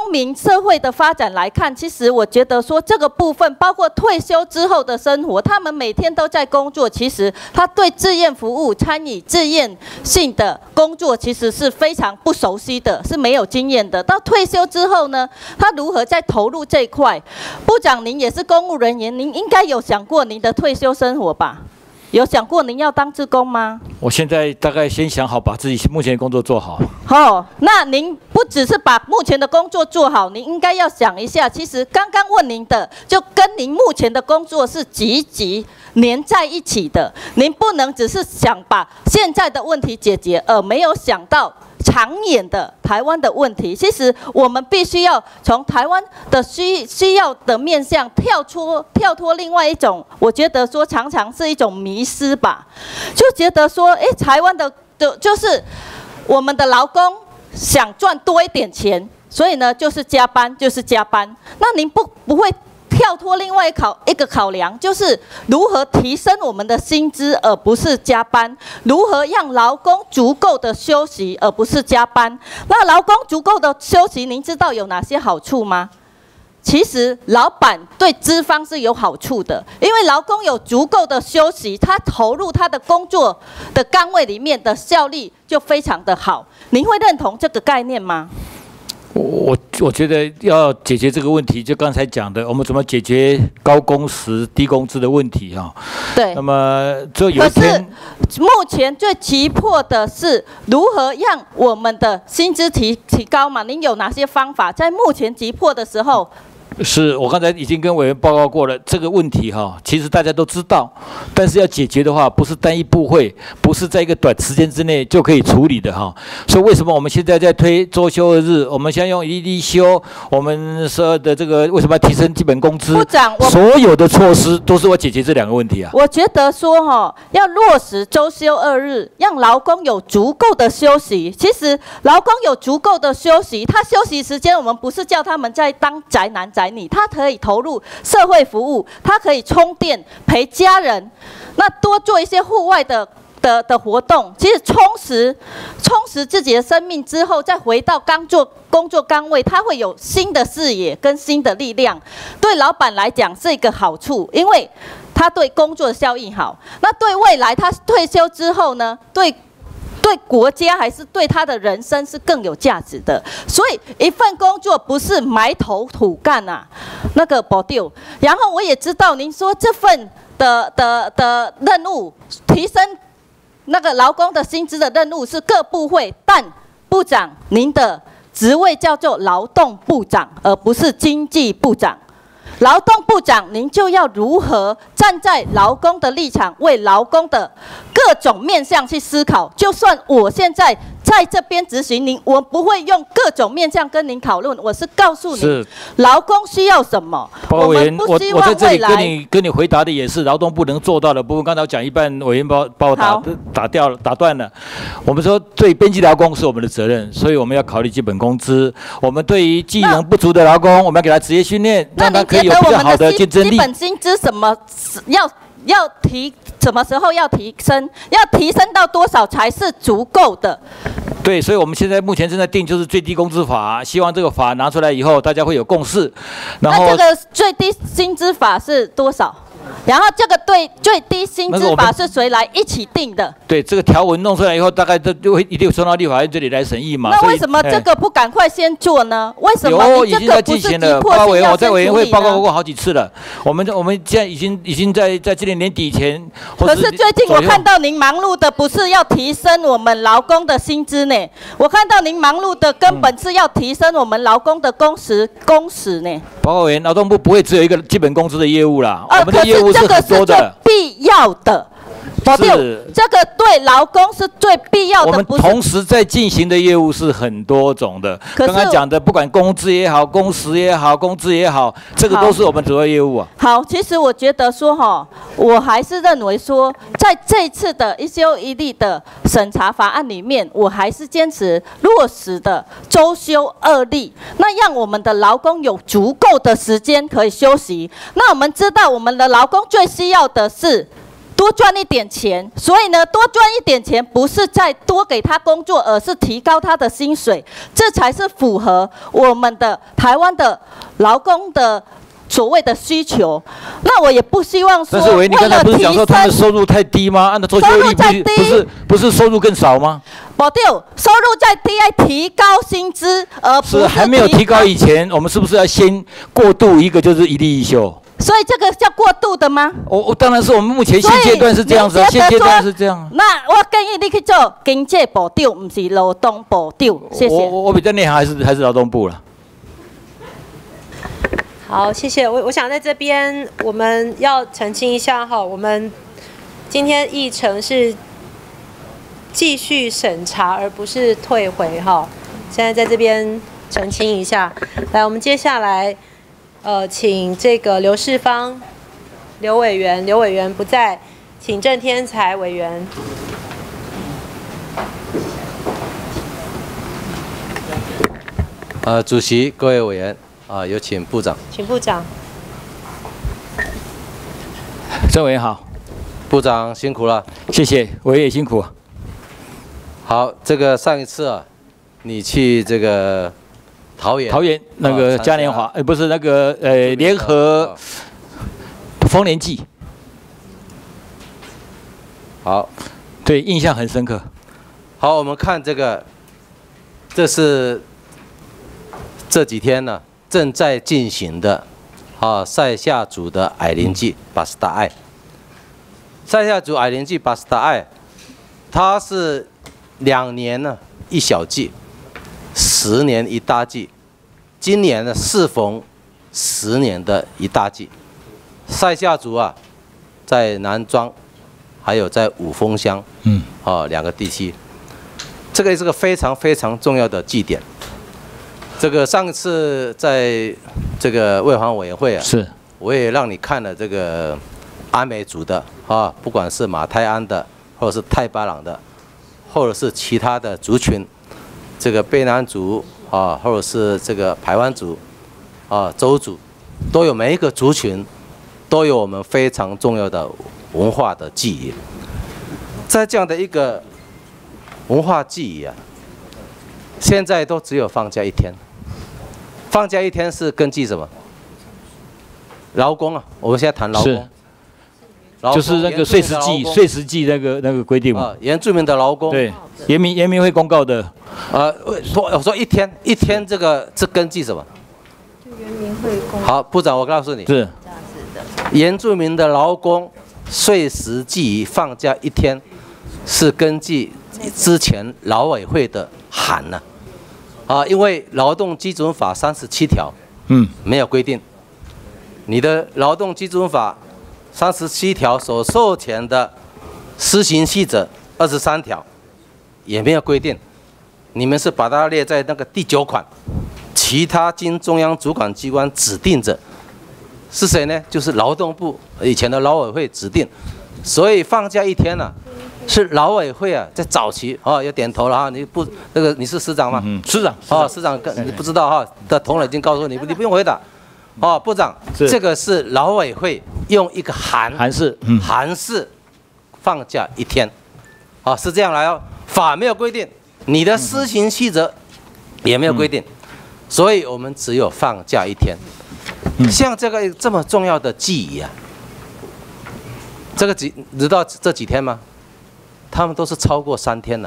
公民社会的发展来看，其实我觉得说这个部分，包括退休之后的生活，他们每天都在工作，其实他对志愿服务、参与志愿性的工作，其实是非常不熟悉的，是没有经验的。到退休之后呢，他如何再投入这一块？部长，您也是公务人员，您应该有想过您的退休生活吧？有想过您要当志工吗？ 我现在大概先想好把自己目前的工作做好。 那您不只是把目前的工作做好，您应该要想一下，其实刚刚问您的，就跟您目前的工作是积极连在一起的。您不能只是想把现在的问题解决，而没有想到长远的台湾的问题。其实我们必须要从台湾的需要的面向跳脱另外一种，我觉得说常常是一种迷失吧，就觉得说，台湾的就是我们的劳工想赚多一点钱，所以呢就是加班。那您不会跳脱另外一个考量，就是如何提升我们的薪资，而不是加班；如何让劳工足够的休息，而不是加班。那劳工足够的休息，您知道有哪些好处吗？其实老板对资方是有好处的，因为劳工有足够的休息，他投入他的工作的岗位里面的效率就非常的好。您会认同这个概念吗？ 我觉得要解决这个问题，就刚才讲的，我们怎么解决高工时、低工资的问题啊？ 对。 那么就有一天， 目前最急迫的是如何让我们的薪资提高嘛？您有哪些方法？在目前急迫的时候。 是我刚才已经跟委员报告过了，这个问题其实大家都知道，但是要解决的话，不是单一部会，不是在一个短时间之内就可以处理的所以为什么我们现在在推周休2日？我们现在用一例休，我们说的这个为什么要提升基本工资？ 部长， 所有的措施都是为解决这2个问题啊。 我觉得说要落实周休2日，让劳工有足够的休息。其实劳工有足够的休息，他休息时间我们不是叫他们在当宅男宅女，他可以投入社会服务，他可以充电陪家人，那多做一些户外的活动，其实充实自己的生命之后，再回到工作岗位，他会有新的视野跟新的力量。对老板来讲是一个好处，因为他对工作的效益好。那对未来他退休之后呢，对国家还是对他的人生是更有价值的。所以一份工作不是埋头苦干那个保丢。然后我也知道您说这份的任务提升那个劳工的薪资的任务是各部会，但部长您的职位叫做劳动部长，而不是经济部长。劳动部长，您就要如何站在劳工的立场，为劳工的各种面向去思考。就算我现在在这边执行您，我不会用各种面向跟您讨论，我是告诉你劳工需要什么。 委员，我在这里跟你回答的也是劳动部能做到的部分。刚才讲一半，委员把我打断了。我们说对边际劳工是我们的责任，所以我们要考虑基本工资。我们对于技能不足的劳工，我们要给他职业训练，让他可以有比较好的竞争力。 基本薪资什么什么时候要提升？要提升到多少才是足够的？ 对，所以我们现在目前正在定就是最低工资法，希望这个法拿出来以后，大家会有共识。然后那这个最低薪资法是多少？然后这个对最低薪资法是谁来一起定的？ 对，这个条文弄出来以后，大概就会一定送到立法院这里来审议嘛。 那为什么这个不赶快先做呢？为什么你这个不是急迫性要我在委员会报告过好几次了。我们现在已经在今年年底以前。 可是最近我看到您忙碌的不是要提升我们劳工的薪资呢，我看到您忙碌的根本是要提升我们劳工的工时呢。 报告委员，劳动部不会只有一个基本工资的业务啦，我们的业务这个是最必要的，这个对劳工是最必要的。 我们同时在进行的业务是很多种的，刚刚讲的不管工资也好、工时也好、工资也好，这个都是我们主要业务啊。 好，其实我觉得说我还是认为说，在这次的一休一例的审查法案里面，我还是坚持落实的周休2例，那让我们的劳工有足够的时间可以休息。那我们知道我们的劳工最需要的是多赚一点钱。所以呢，多赚一点钱不是在多给他工作，而是提高他的薪水，这才是符合我们的台湾的劳工的所谓的需求。那我也不希望说， 但是你刚才不是讲说他们收入太低吗？按照周就业不是收入更少吗？ 不对，收入再低要提高薪资，而不是还没有提高以前，我们是不是要先过渡一个就是一例一休？ 所以这个叫过渡的吗？ 当然是我们目前现阶段是这样子，现阶段是这样。 那我建议你去做经济部长，不是劳动部长。谢谢。 我比较内行，还是劳动部了。 好，谢谢。我想在这边我们要澄清一下哈，我们今天议程是继续审查，而不是退回哈。现在在这边澄清一下。来，我们接下来请这个刘世芳刘委员不在，请郑天才委员。 主席、各位委员。有请部长。 请部长。 郑委员好， 部长辛苦了。 谢谢，委员也辛苦。 好，这个上一次啊，你去这个桃园那个嘉年华，不是那个联合丰年祭。 好， 对，印象很深刻。 好，我们看这个，这是这几天呢。正在进行的，塞夏族的矮灵祭巴斯达爱。塞夏族矮灵祭巴斯达爱，它是2年呢一小祭，10年一大祭。今年呢适逢10年的一大祭。塞夏族啊，在南庄，还有在五峰乡，2个地区，这个是个非常非常重要的祭典。这个上次在这个卫环委员会啊， 是， 我也让你看了这个阿美族的不管是马泰安的，或者是泰巴朗的，或者是其他的族群，这个卑南族或者是这个排湾族邹族，都有每一个族群都有我们非常重要的文化的记忆。在这样的一个文化记忆啊，现在都只有放假1天。放假1天是根据什么？劳工啊，我们现在谈劳工， 就是那个岁时祭那个规定嘛。 原住民的劳工， 对，原民会公告的。 我说一天这个是根据什么？ 原民会公告。 好，部长，我告诉你， 是原住民的劳工岁时祭放假1天，是根据之前劳委会的函呢。因为劳动基准法37条，没有规定，你的劳动基准法37条所授权的施行细则23条也没有规定，你们是把它列在那个第9款，其他经中央主管机关指定者是谁呢？就是劳动部以前的劳委会指定，所以放假1天呢。是劳委会啊，在早期要点头了哈，你是司长吗？ 司长司长你不知道哈，的同仁已经告诉你，你不用回答。部长，这个是劳委会用一个函释放假1天，是这样来哦，法没有规定，你的施行细则也没有规定，所以我们只有放假1天。像这么重要的记忆啊，你知道这几天吗？他们都是超过3天了。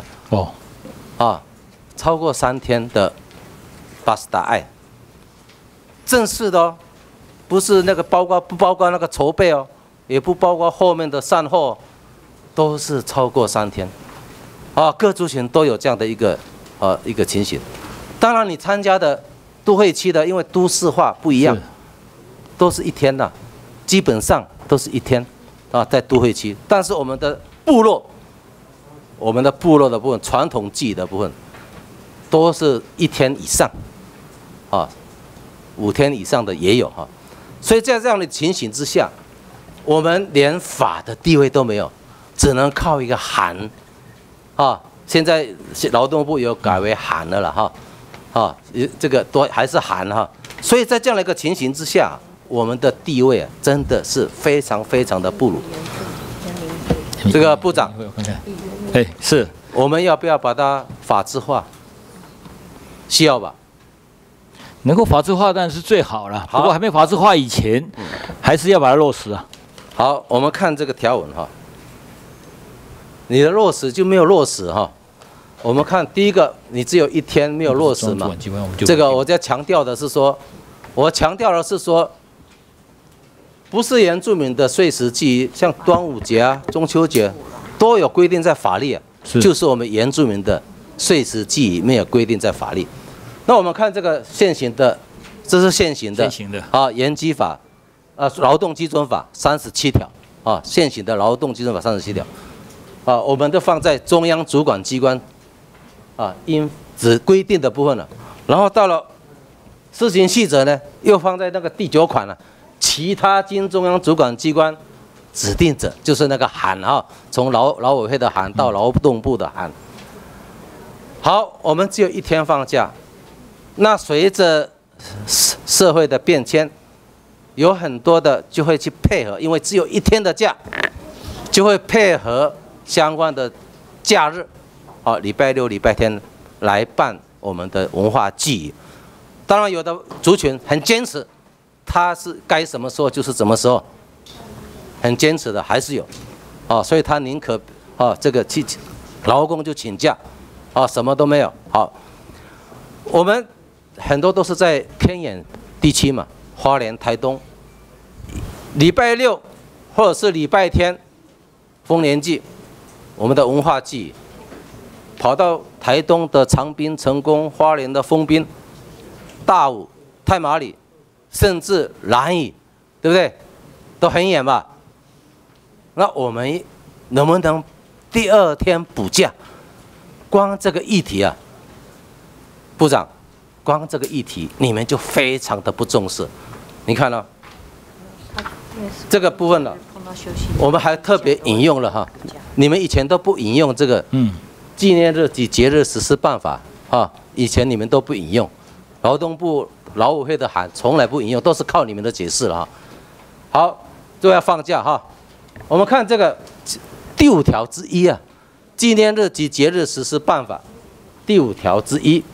超过3天的巴斯达爱，正式的哦，不是那个不包括那个筹备哦，也不包括后面的善后，都是超过3天。各族群都有这样的一个情形。当然，你参加的都会区的，因为都市化不一样，都是1天的，基本上都是1天在都会区。但是我们的部落的部分，传统祭的部分，都是1天以上，5天以上的也有哈。所以在这样的情形之下，我们连法的地位都没有，只能靠一个函现在劳动部有改为函了哈，这个都还是函哈。所以在这样的一个情形之下，我们的地位真的是非常非常的不如。 这个部长， 哎，是， 我们要不要把它法制化？需要吧？ 能够法制化当然是最好了，不过还没法制化以前，还是要把它落实啊。 好，我们看这个条文哈，你的落实就没有落实哈。我们看第一个，你只有1天没有落实嘛？这个我在强调的是说，不是原住民的岁时祭仪，像端午节啊、中秋节，都有规定在法律啊。就是我们原住民的岁时祭仪没有规定在法律。那我们看这个现行的，这是现行的啊，原基法劳动基准法37条啊，现行的劳动基准法37条啊，我们都放在中央主管机关啊应只规定的部分了。然后到了施行细则呢，又放在那个第9款了，其他经中央主管机关指定者，就是那个函啊，从劳委会的函到劳动部的函。好，我们只有1天放假，那随着社会的变迁，有很多的就会去配合，因为只有1天的假，就会配合相关的假日，礼拜六、礼拜天来办我们的文化祭仪。当然，有的族群很坚持，他是该什么时候就是什么时候，很坚持的还是有，所以他宁可这个去劳工就请假，什么都没有。好，我们很多都是在偏远地区嘛，花莲、台东，礼拜六或者是礼拜天，丰年祭，我们的文化祭，跑到台东的长滨、成功、花莲的丰滨、大武、太麻里，甚至兰屿，对不对？都很远吧？那我们能不能第2天补假？光这个议题啊，部长，光这个议题你们就非常的不重视。你看了这个部分了，我们还特别引用了哈，你们以前都不引用这个纪念日及节日实施办法以前你们都不引用，劳动部劳委会的函从来不引用，都是靠你们的解释了哈。好，都要放假哈。我们看这个第5条之一啊，纪念日及节日实施办法第5条之一，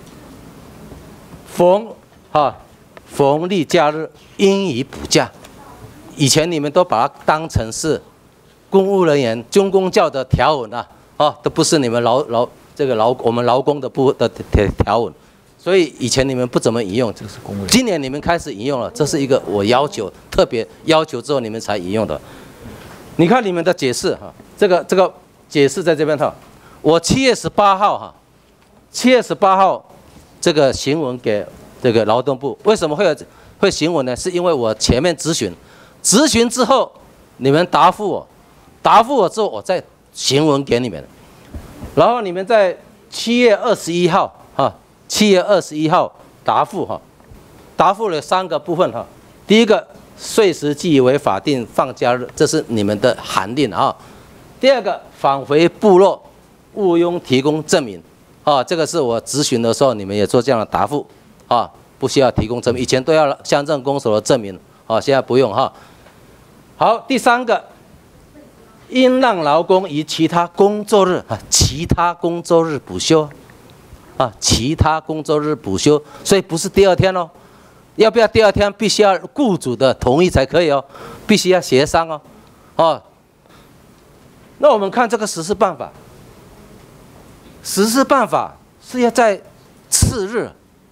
逢例假日应予补假。以前你们都把它当成是公务人员军公教的条文都不是你们我们劳工的条文，所以以前你们不怎么引用，这个是公务人员。今年你们开始引用了，这是一个我特别要求之后你们才引用的。你看你们的解释这个解释在这边我7月18号这个行文给这个劳动部，为什么会行文呢？是因为我前面咨询之后，你们答复我之后，我再行文给你们，然后你们在7月21号答复了3个部分第一个，岁时祭仪为法定放假日，这是你们的函令第二个，返回部落毋庸提供证明这个是我咨询的时候你们也做这样的答复不需要提供证明，以前都要乡镇公所的证明现在不用好，第3个，应让劳工于其他工作日补休其他工作日补休，所以不是第2天哦。要不要第2天？必须要雇主的同意才可以必须要协商那我们看这个实施办法，是要在次日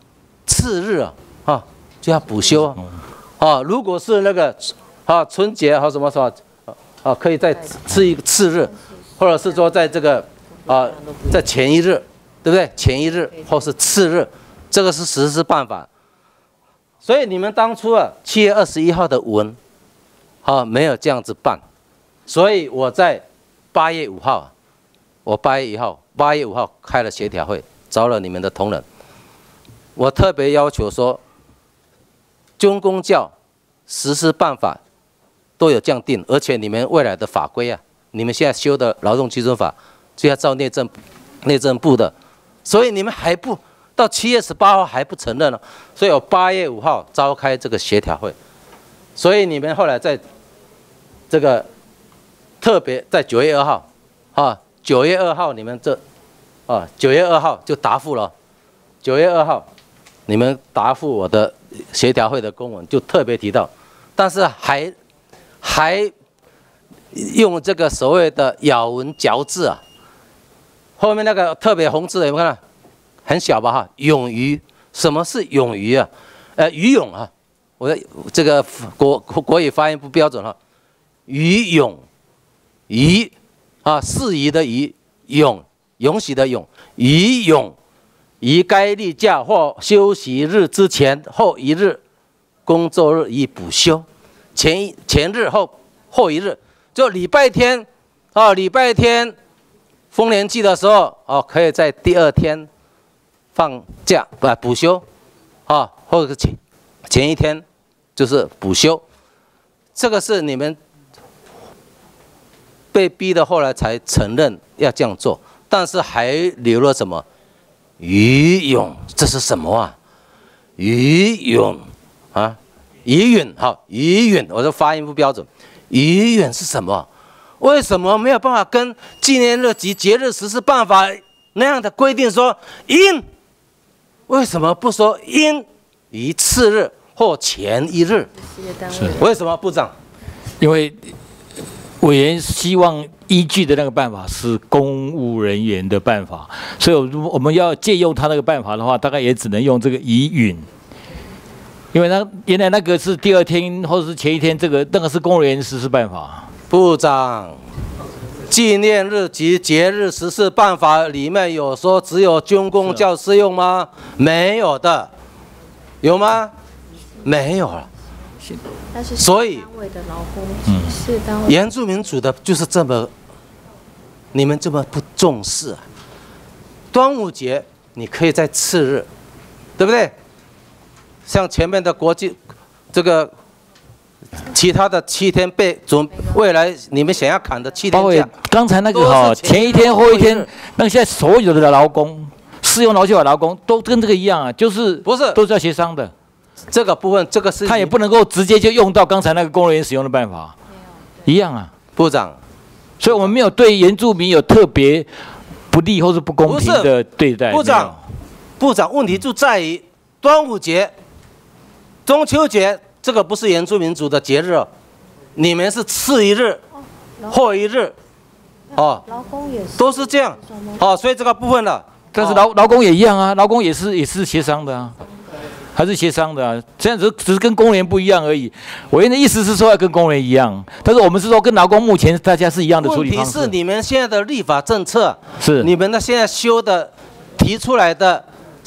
就要补休如果是那个春节什么可以在次日，或者是说在这个在前一日，对不对？前一日或是次日，这个是实施办法。所以你们当初7月21号的文没有这样子办，所以我在8月5号，8月5号开了协调会，找了你们的同仁，我特别要求说，军公教实施办法都有这样定，而且你们未来的法规你们现在修的劳动基准法就要照内政部的，所以你们还不到7月18号还不承认了，所以我8月5号召开这个协调会，所以你们后来在这个特别在9月2号，啊，9月2号你们9月2号就答复了，9月2号你们答复我的协调会的公文就特别提到，但是还用这个所谓的咬文嚼字啊，后面那个特别红字的有没有看到？很小吧哈，勇于，什么是勇于啊？于勇啊，我的这个国语发音不标准哈，于勇，于啊，适宜的宜，勇，允许的勇，于勇，于该例假或休息日之前后1日工作日以补休，前日后1日，就礼拜天啊，礼拜天丰年祭的时候哦，可以在第2天放假补休啊，或者前一天就是补休，这个是你们被逼的，后来才承认要这样做，但是还留了什么余勇？这是什么啊？余勇啊，余允好，余允，我说发音不标准。余允是什么？为什么没有办法跟纪念日及节日实施办法那样的规定说应？为什么不说应于次日或前1日？是为什么部长？ 因为委员希望依据的那个办法是公务人员的办法，所以我们要借用他那个办法的话，大概也只能用这个宜允。因为原来那个是第2天或者是前1天，那个是公务人员实施办法。 部长，纪念日及节日实施办法里面有说只有军公教适用吗？没有的，有吗？没有了。所以，原住民族的就是这么，你们这么不重视啊。端午节你可以在次日，对不对？像前面的国际这个其他的7天未来你们想要砍的7天假， 刚才那个哈，前1天后1天，那个现在所有的劳工适用劳基法劳工都跟这个一样啊，就是不是都是要协商的。 这个部分，这个是他也不能够直接就用到刚才那个公务人员使用的办法，一样啊， 部长。 所以我们没有对原住民有特别不利或是不公平的对待。 部长，问题就在于端午节、中秋节，这个不是原住民族的节日哦，你们是次1日、后1日，哦， 劳工也是都是这样，哦，所以这个部分呢， 但是劳工也一样啊，劳工也是协商的啊。还是协商的啊，这样只是跟工人不一样而已。委员的意思是说要跟工人一样，但是我们是说跟劳工目前大家是一样的处理方式。 问题是你们现在的立法政策是你们的现在提出来的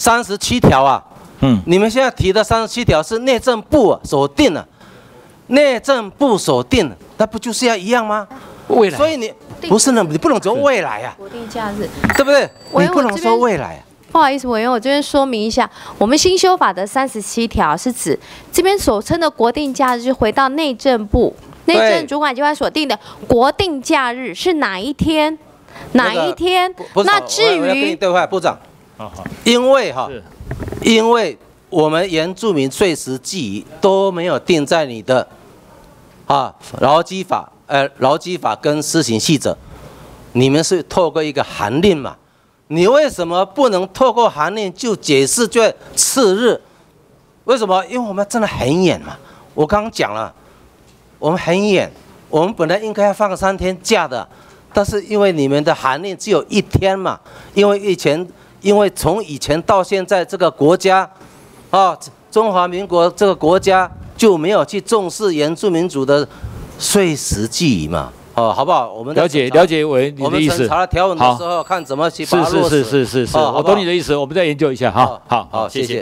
37条啊，你们现在提的37条是内政部所定的，内政部所定的，那不就是要一样吗？ 未来， 所以你不是呢，你不能说未来啊， 国定假日， 对不对？你不能说未来啊。 不好意思，委员，我这边说明一下，我们新修法的37条是指这边所称的国定假日，是回到内政部内政主管机关所定的国定假日是哪一天？哪一天？那至于对话部长，因为我们原住民岁时记忆都没有定在你的劳基法跟施行细则，你们是透过一个函令嘛？你为什么不能透过函令就解释这次日？为什么？因为我们真的很严嘛。我刚刚讲了，我们很严，我们本来应该要放3天假的，但是因为你们的函令只有1天嘛，因为从以前到现在这个国家，中华民国这个国家就没有去重视原住民族的岁时记忆嘛。好不好？我们了解委员你的意思。 我们审查条文的时候，看怎么去把它落实。 是，我懂你的意思，我们再研究一下。好，谢谢。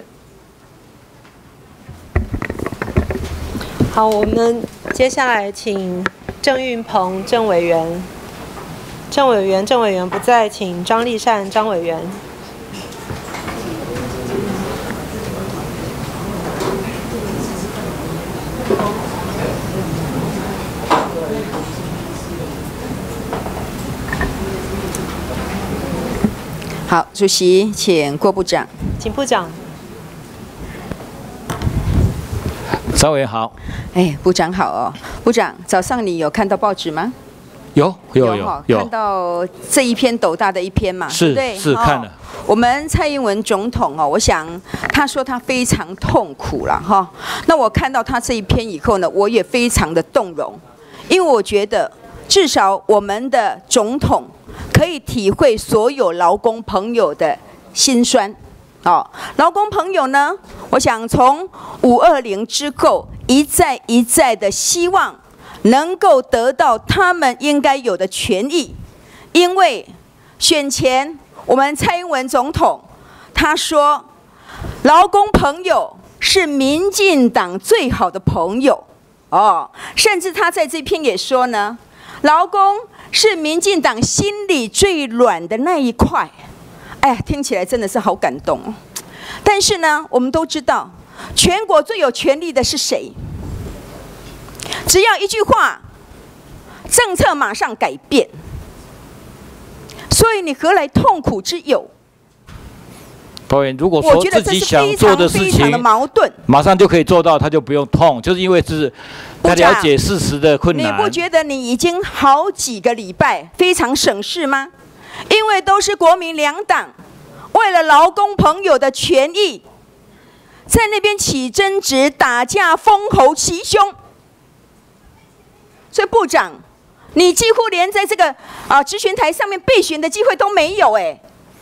好，我们接下来请郑运鹏郑委员，郑委员不在，请张丽善张委员。 好，主席，请郭部长。 请部长。 张委员好。 部长好哦。部长，早上你有看到报纸吗？ 有， 看到这一篇斗大的一篇嘛， 是对， 是看了。 我们蔡英文总统哦，我想他说他非常痛苦了哈。那我看到他这一篇以后呢，我也非常的动容，因为我觉得至少我们的总统可以体会所有劳工朋友的辛酸。哦，劳工朋友呢，我想从520之后一再的希望能够得到他们应该有的权益，因为选前我们蔡英文总统他说，劳工朋友是民进党最好的朋友哦，甚至他在这篇也说呢，劳工是民进党心里最软的那一块。哎呀，听起来真的是好感动哦。但是呢，我们都知道，全国最有权力的是谁？只要一句话，政策马上改变。所以你何来痛苦之有？ 导演，如果说自己想做的事情，马上就可以做到，他就不用痛，就是因为是他了解事实的困难。 你不觉得你已经好几个礼拜非常省事吗？因为都是国民两党为了劳工朋友的权益，在那边起争执、打架、封侯齐凶。所以部长，你几乎连在这个质询台上面备询的机会都没有哎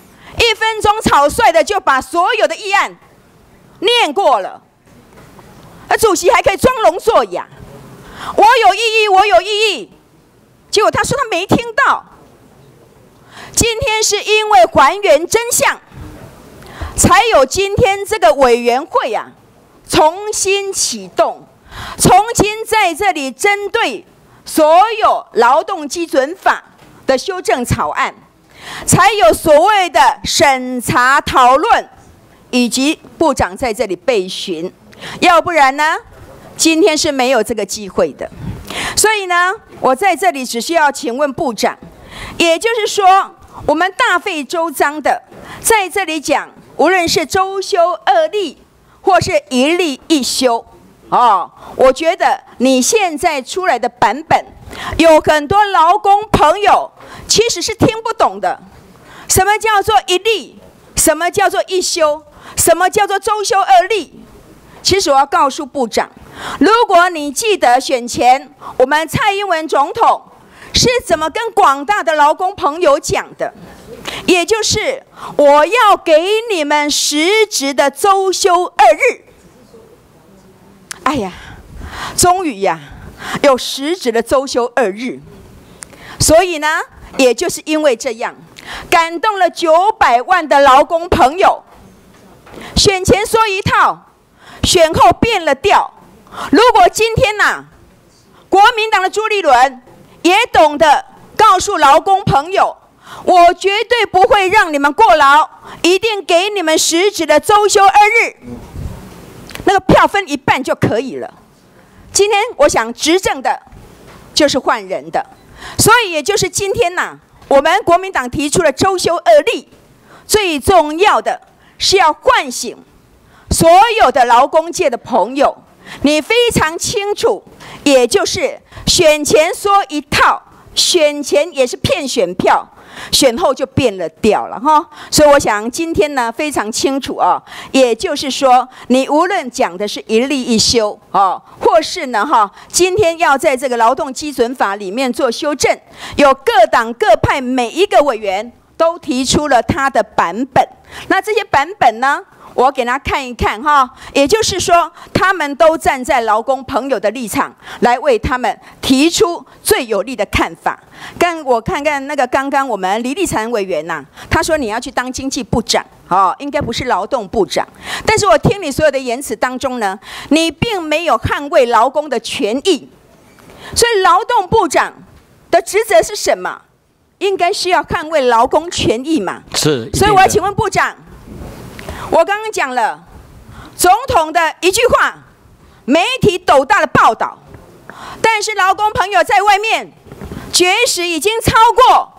，1分钟草率的就把所有的议案念过了，而主席还可以装聋作哑，我有异议，我有异议，结果他说他没听到。今天是因为还原真相，才有今天这个委员会啊重新启动，重新在这里针对所有劳动基准法的修正草案，才有所谓的审查讨论，以及部长在这里备询，要不然呢，今天是没有这个机会的。所以呢，我在这里只需要请问部长，也就是说，我们大费周章的在这里讲，无论是周休2例，或是1例1休，我觉得你现在出来的版本，有很多劳工朋友其实是听不懂的。什么叫做1例？什么叫做1休？什么叫做周休2例？其实我要告诉部长，如果你记得选前我们蔡英文总统是怎么跟广大的劳工朋友讲的，也就是我要给你们实质的周休2日。哎呀，终于呀，有实质的周休2日。所以呢，也就是因为这样，感动了900万的劳工朋友。选前说一套，选后变了调。如果今天国民党的朱立伦也懂得告诉劳工朋友，我绝对不会让你们过劳，一定给你们实质的周休2日，那个票分一半就可以了。今天我想执政的就是换人的，所以也就是今天我们国民党提出了周休2例，最重要的是要唤醒所有的劳工界的朋友。你非常清楚，也就是选前说一套，选前也是骗选票，选后就变了调了哈。所以我想今天呢非常清楚也就是说，你无论讲的是1例1休或是呢今天要在这个劳动基准法里面做修正，有各党各派每一个委员都提出了他的版本。那这些版本呢，我给大家看一看也就是说，他们都站在劳工朋友的立场，来为他们提出最有利的看法。我看看那个刚刚我们李立禅委员他说你要去当经济部长应该不是劳动部长。但是我听你所有的言辞当中呢，你并没有捍卫劳工的权益。所以劳动部长的职责是什么？应该是要捍卫劳工权益嘛。 是。 所以我要请问部长，我刚刚讲了总统的一句话，媒体斗大的报道，但是劳工朋友在外面绝食已经超过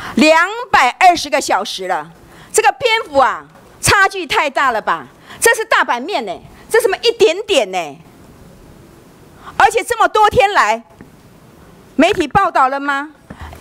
220个小时了，这个篇幅差距太大了吧？这是大版面呢，这什么一点点呢？而且这么多天来，媒体报道了吗？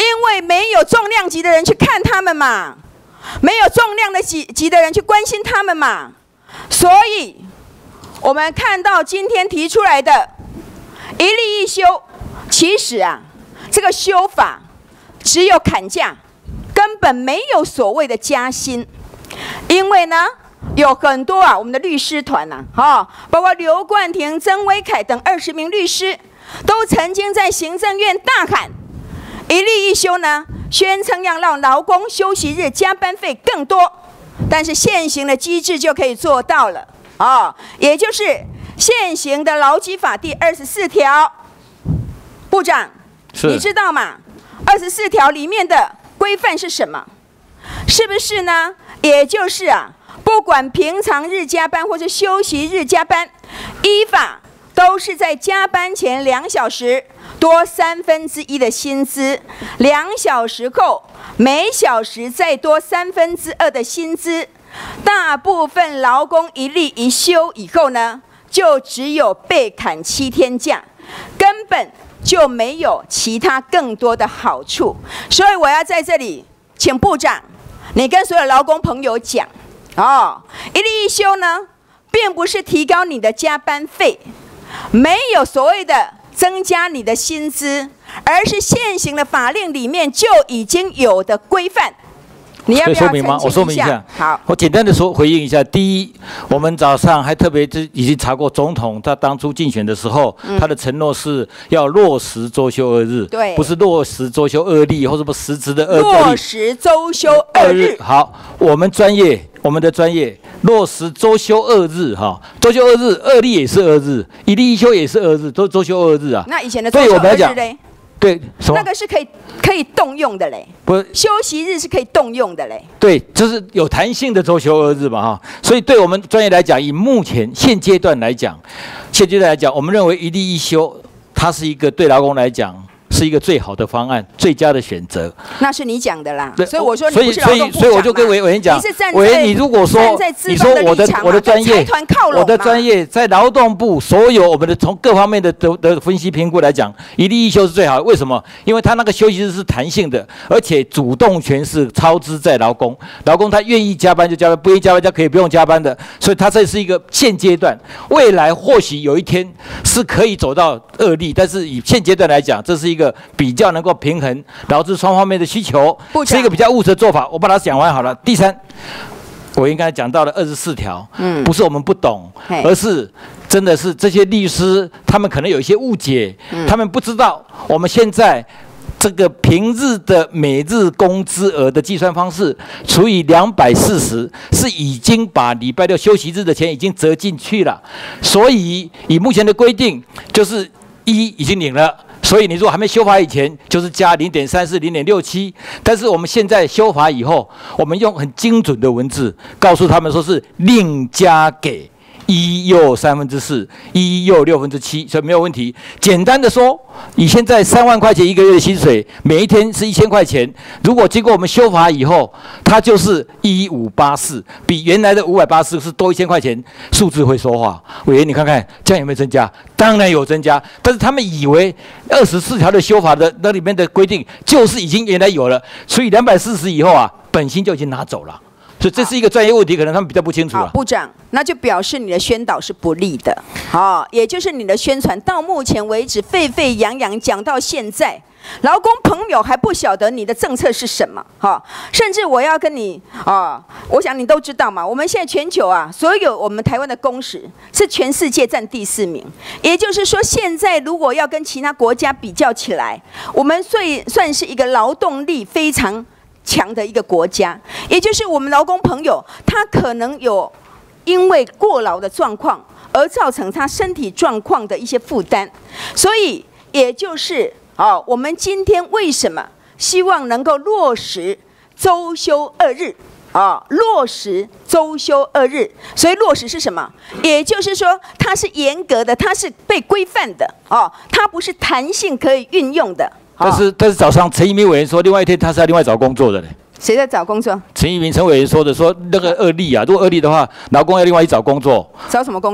因为没有重量级的人去看他们嘛，没有重量的级的人去关心他们嘛，所以我们看到今天提出来的一例一休，其实啊，这个修法只有砍价，根本没有所谓的加薪，因为呢，有很多我们的律师团包括刘冠廷、曾威凯等20名律师，都曾经在行政院大喊一例一休呢，宣称要让劳工休息日加班费更多，但是现行的机制就可以做到了也就是现行的劳基法第24条。部长，你知道吗？24条里面的规范是什么？是不是呢？也就是不管平常日加班或是休息日加班，依法都是在加班前2小时多1/3的薪资，2小时后每小时再多2/3的薪资。大部分劳工一例一休以后呢，就只有被砍7天假，根本就没有其他更多的好处。所以我要在这里请部长，你跟所有劳工朋友讲一例一休呢，并不是提高你的加班费，没有所谓的增加你的薪资，而是现行的法令里面就已经有的规范。你要不要说明吗？我说明一下。 好， 我简单的回应一下。第一，我们早上还特别已经查过总统他当初竞选的时候，他的承诺是要落实周休2日， 对， 不是落实周休2例或什么实质的2例， 落实周休2日。 好，我们的专业落实周休2日周休2日，2例也是2日，一例一休也是2日，都周休2日啊。 那以前的周休2日嘞？ 对，什么？ 那个是可以动用的嘞， 不， 休息日是可以动用的嘞。 对，就是有弹性的周休2日嘛所以对我们专业来讲，以目前现阶段来讲，我们认为一例一休，它是一个对劳工来讲是一个最好的方案，最佳的选择。 那是你讲的啦，所以我说你不是劳动部长嘛， 所以我就跟委员讲，委员，你如果说你说我的专业，我的专业在劳动部所有我们的从各方面的分析评估来讲，一例一休是最好的。为什么？因为他那个休息日是弹性的，而且主动权是操之在劳工，劳工他愿意加班就加班，不愿意加班他可以不用加班的。所以他这是一个现阶段，未来或许有一天是可以走到2例，但是以现阶段来讲，这是一个比较能够平衡劳资双方面的需求，是一个比较务实的做法。我把它讲完好了。第三，我应该讲到了24条，不是我们不懂，而是真的是这些律师他们可能有一些误解，他们不知道我们现在这个平日的每日工资额的计算方式除以240，是已经把礼拜6休息日的钱已经折进去了，所以以目前的规定就是已经领了。所以你如果还没修法以前，就是加0.34、0.67，但是我们现在修法以后，我们用很精准的文字告诉他们说是另加给1又4/3，1又7/6，所以没有问题。简单的说，以现在3万块钱1个月的薪水，每一天是1000块钱，如果经过我们修法以后，它就是1584，比原来的580是多1000块钱，数字会说话。委员，你看看这样有没有增加？当然有增加，但是他们以为24条的修法的那里面的规定就是已经原来有了，所以240以后本薪就已经拿走了。所以这是一个专业问题，可能他们比较不清楚了。 部长，那就表示你的宣导是不利的，也就是你的宣传到目前为止沸沸扬扬讲到现在，劳工朋友还不晓得你的政策是什么，甚至我要跟你我想你都知道嘛，我们现在全球所有我们台湾的工时是全世界占第4名，也就是说，现在如果要跟其他国家比较起来，我们算是一个劳动力非常强的一个国家，也就是我们劳工朋友，他可能有因为过劳的状况而造成他身体状况的一些负担，所以也就是我们今天为什么希望能够落实周休2日？落实周休2日，所以落实是什么？也就是说，它是严格的，它是被规范的它不是弹性可以运用的。 但是早上陈一鸣委员说，另外一天他是要另外找工作的嘞。 谁在找工作？ 陈一鸣陈委员说的，说那个2例如果2例的话，劳工要另外去找工作。 找什么工作？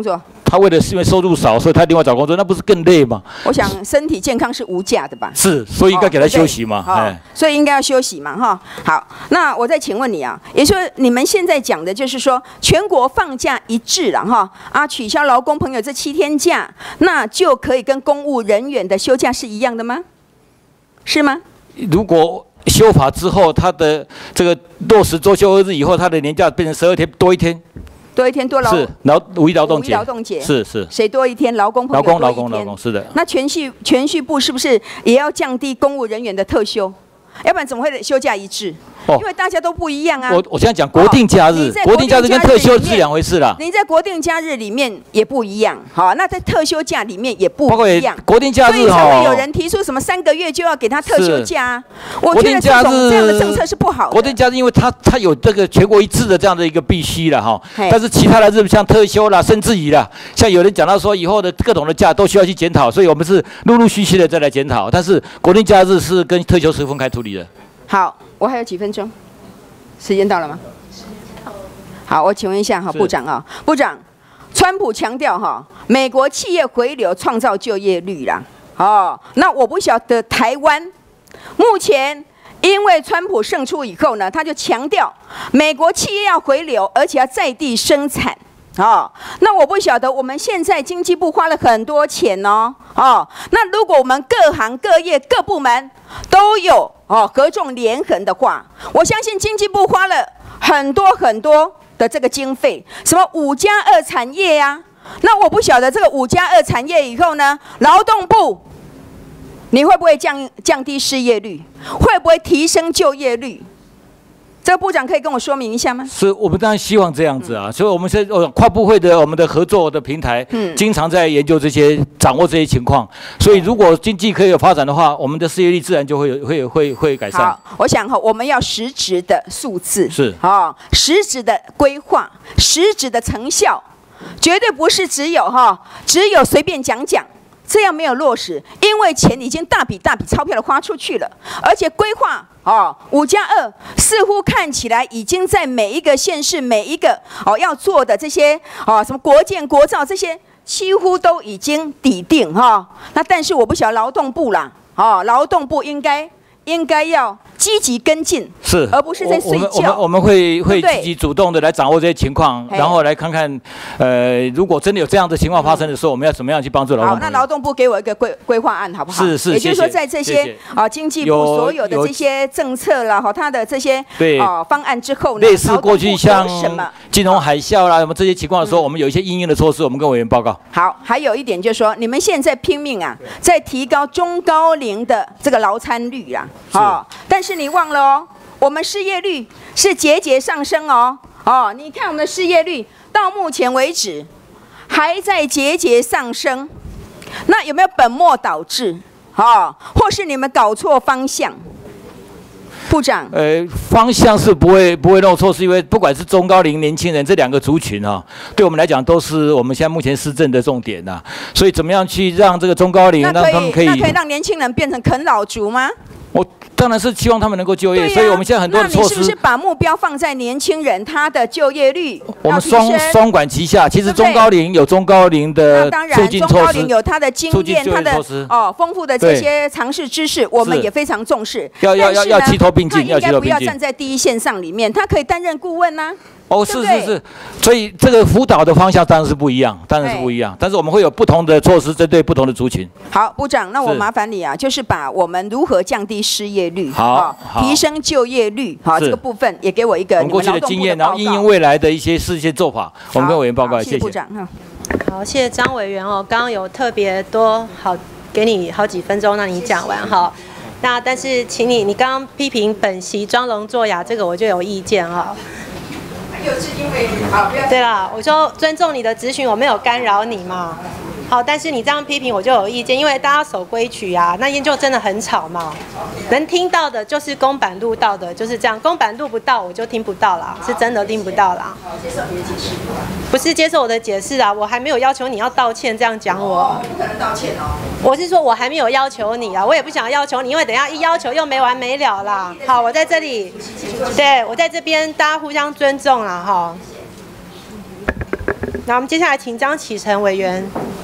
他为了是因为收入少，所以他另外找工作，那不是更累吗？ 我想身体健康是无价的吧？ 是，所以应该给他休息嘛。 所以应该要休息嘛，哈。好，那我再请问你啊，也就是说你们现在讲的就是说全国放假一致了哈啊，取消劳工朋友这7天假，那就可以跟公务人员的休假是一样的吗？是吗？ 如果修法之后，他的这个落实周休2日以后，他的年假变成12天多1天。 多1天多劳是五一劳动节，是谁多1天？劳工朋友多1天。 劳工是的。 那全序部是不是也要降低公务人员的特休？要不然怎么会休假一致？因为大家都不一样啊。 我现在讲国定假日，国定假日跟特休是2回事啦。 你在国定假日里面也不一样，好，那在特休假里面也不一样。 国定假日所以才会有人提出什么3个月就要给他特休假啊。我觉得这样的政策是不好的。 国定假日因为它有这个全国一致的这样的一个必须了哈，但是其他的日子像特休啦、甚至于啦，像有人讲到说以后的各种的假都需要去检讨，所以我们是陆续的再来检讨。但是国定假日是跟特休是分开处理的。 好，我还有几分钟，时间到了吗？好，我请问一下哈，部长啊，部长，川普强调哈，美国企业回流创造就业率啦，哦，那我不晓得台湾目前因为川普胜出以后呢，他就强调美国企业要回流，而且要在地生产。哦，那我不晓得，我们现在经济部花了很多钱哦，那如果我们各行各业各部门都有合纵连横的话，我相信经济部花了很多的这个经费，什么5+2产业呀，那我不晓得这个5+2产业以后呢，劳动部你会不会降低失业率，会不会提升就业率？这个部长可以跟我说明一下吗？ 是我们当然希望这样子啊，所以我们现在跨部会的我们的合作的平台，经常在研究这些，掌握这些情况。所以如果经济可以有发展的话，我们的失业率自然就会改善。 好，我想我们要实质的数字， 是实质的规划，实质的成效，绝对不是只有随便讲。这样没有落实，因为钱已经大笔钞票的花出去了，而且规划5+2似乎看起来已经在每一个县市每一个要做的这些什么国建国造这些几乎都已经底定那但是我不晓得劳动部啦劳动部应该要积极跟进， 是， 而不是在睡觉。 我们会积极主动的来掌握这些情况，然后来看看，如果真的有这样的情况发生的时候，我们要怎么样去帮助劳动部？ 好，那劳动部给我一个规划案好不好？ 是， 也就是说，在这些经济部所有的这些政策啦，它的这些方案之后呢， 类似过去像金融海啸啦什么这些情况的时候，我们有一些因应的措施，我们跟委员报告。 好，还有一点就是说，你们现在拼命在提高中高龄的这个劳参率啦，但是你忘了哦，我们失业率是节节上升哦。你看我们的失业率到目前为止还在节节上升，那有没有本末倒置？或是你们搞错方向？部长， 方向是不会弄错，是因为不管是中高龄、年轻人这2个族群对我们来讲都是我们现在目前施政的重点所以怎么样去让这个中高龄让他们可以让年轻人变成啃老族吗？ 我当然是希望他们能够就业，所以我们现在很多的措施。 那你是不是把目标放在年轻人他的就业率？ 我们双管齐下，其实中高龄有中高龄的促进措施， 中高龄有他的经验，他的丰富的这些常识知识，我们也非常重视。 要齐头并进， 他应该不要站在第一线上里面，他可以担任顾问呐。 是，所以这个辅导的方向当然是不一样，但是我们会有不同的措施针对不同的族群。 好，部长，那我麻烦你就是把我们如何降低失业率，提升就业率，这个部分也给我一个过去的经验，然后因应未来的一些做法，我们跟委员报告。 谢谢部长。 好，谢谢张委员刚刚有特别多给你好几分钟让你讲完那但是请你刚刚批评本席装聋作哑，这个我就有意见就是因为对啦，我说尊重你的质询，我没有干扰你嘛。好，但是你这样批评我就有意见，因为大家守规矩那天就真的很吵嘛。能听到的就是公版录到的，就是这样。公版录不到我就听不到啦，是真的听不到啦。 接受你的解释？ 不是接受我的解释我还没有要求你要道歉，这样讲我。 不可能道歉我是说我还没有要求你我也不想要求你，因为等一下一要求又没完没了啦。好，我在这里，对我在这边，大家互相尊重啦那我们接下来请张启成委员。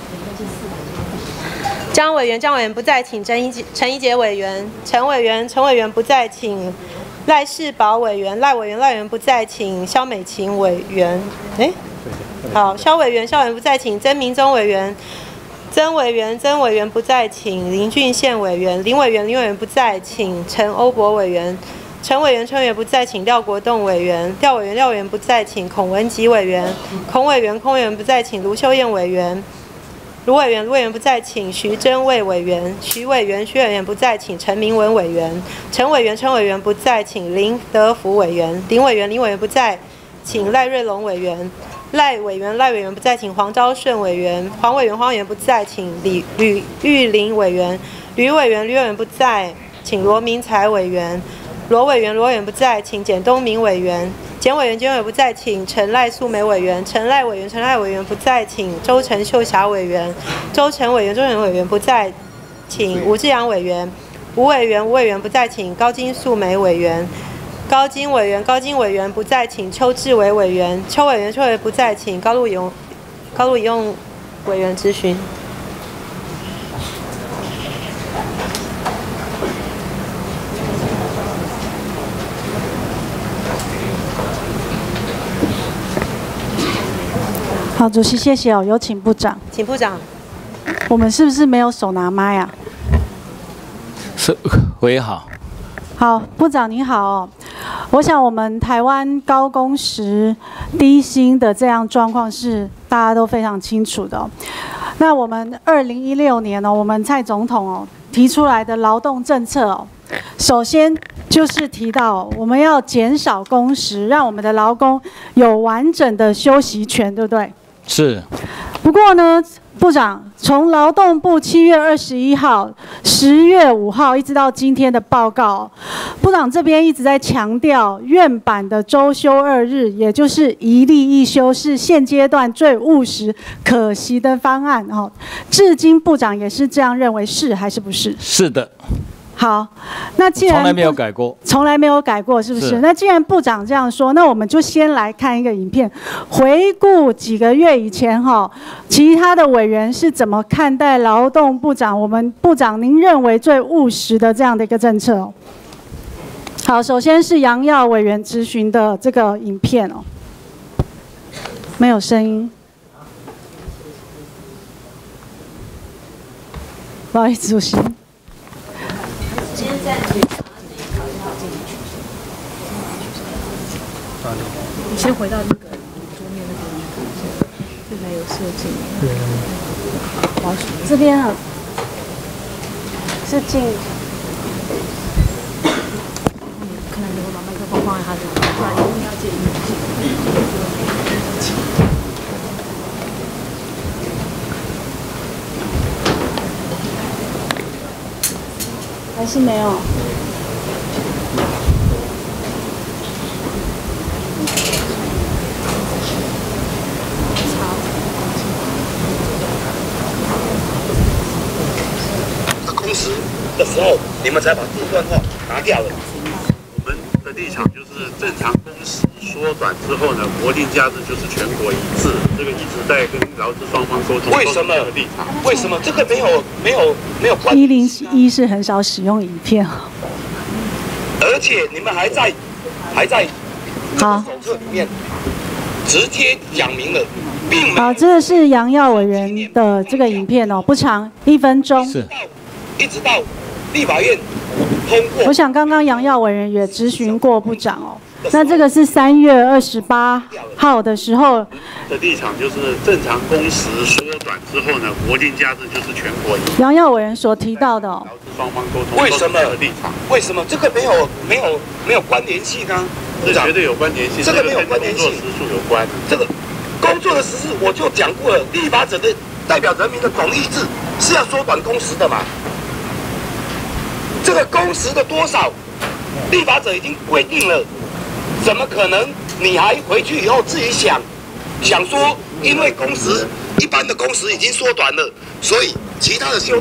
张委员不在，请陈怡杰委员。陈委员不在，请赖世宝委员。赖委员不在，请萧美琴委员。好，萧委员不在，请曾明宗委员。曾委员不在，请林俊宪委员。林委员不在，请陈欧博委员。陈委员不在，请廖国栋委员。廖委员不在，请孔文吉委员。孔委员不在，请卢秀燕委员。卢委员不在，请徐祯卫委员。徐委员不在，请陈明文委员。陈委员不在，请林德福委员。林委员不在，请赖瑞龙委员。赖委员不在，请黄昭顺委员。黄委员不在，请吕玉玲委员。吕委员不在，请罗明才委员。罗委员不在，请简东明委员。简委员不在，请陈赖素梅委员。陈赖委员不在，请周陈秀霞委员。周陈委员不在，请吴志阳委员。吴委员不在，请高金素梅委员。高金委员不在，请邱志伟委员。邱委员不在，请高路勇委员质询。 好，主席，谢谢哦。有请部长。 请部长。 我们是不是没有手拿麦啊？ 是，喂，好。 好，部长您好哦。我想我们台湾高工时、低薪的这样状况是大家都非常清楚的哦。那我们2016年哦，我们蔡总统哦提出来的劳动政策哦，首先就是提到我们要减少工时，让我们的劳工有完整的休息权，对不对？ 是。 不过呢，部长，从劳动部7月21号、10月5号一直到今天的报告，部长这边一直在强调院版的周休2日，也就是一例一休，是现阶段最务实、可行的方案。至今部长也是这样认为，是还是不是？ 是的。 好，那既然从来没有改过， 从来没有改过，是不是？那既然部长这样说，那我们就先来看一个影片，回顾几个月以前其他的委员是怎么看待劳动部长，我们部长您认为最务实的这样的一个政策哦。好，首先是杨耀委员质询的这个影片哦，没有声音，不好意思，主席。先暂停， 你先回到那个桌面那边去看，这才有设计。对。 这边是进。 可能你会把麦克风放在他这边，不然一定要借你。 还是没有。 工时的时候，你们才把这段话拿掉了。 我们的立场就是正常工时缩短之后呢，国定假日就是全国一致，这个一直在跟劳资双方沟通。 为什么？为什么这个没有关 ？101是很少使用影片， 而且你们还在手册里面直接讲明了，并没有。 好，这个是杨耀委员的这个影片哦，不长，1分钟。 是。 一直到立法院通过。 我想刚刚杨耀委员也质询过部长哦。那这个是3月28号的时候的立场，就是正常工时缩短之后呢，国定假日就是全国一致。 杨耀委员所提到的哦， 双方沟通。 为什么立场？为什么这个没有关联性呢？ 这绝对有关联性。 这个没有关联性， 工作时数有关。 这个工作的时数我就讲过了，立法者的代表人民的总意志是要缩短工时的嘛。这个工时的多少，立法者已经规定了，怎么可能你还回去以后自己想说，因为一般的工时已经缩短了，所以其他的休假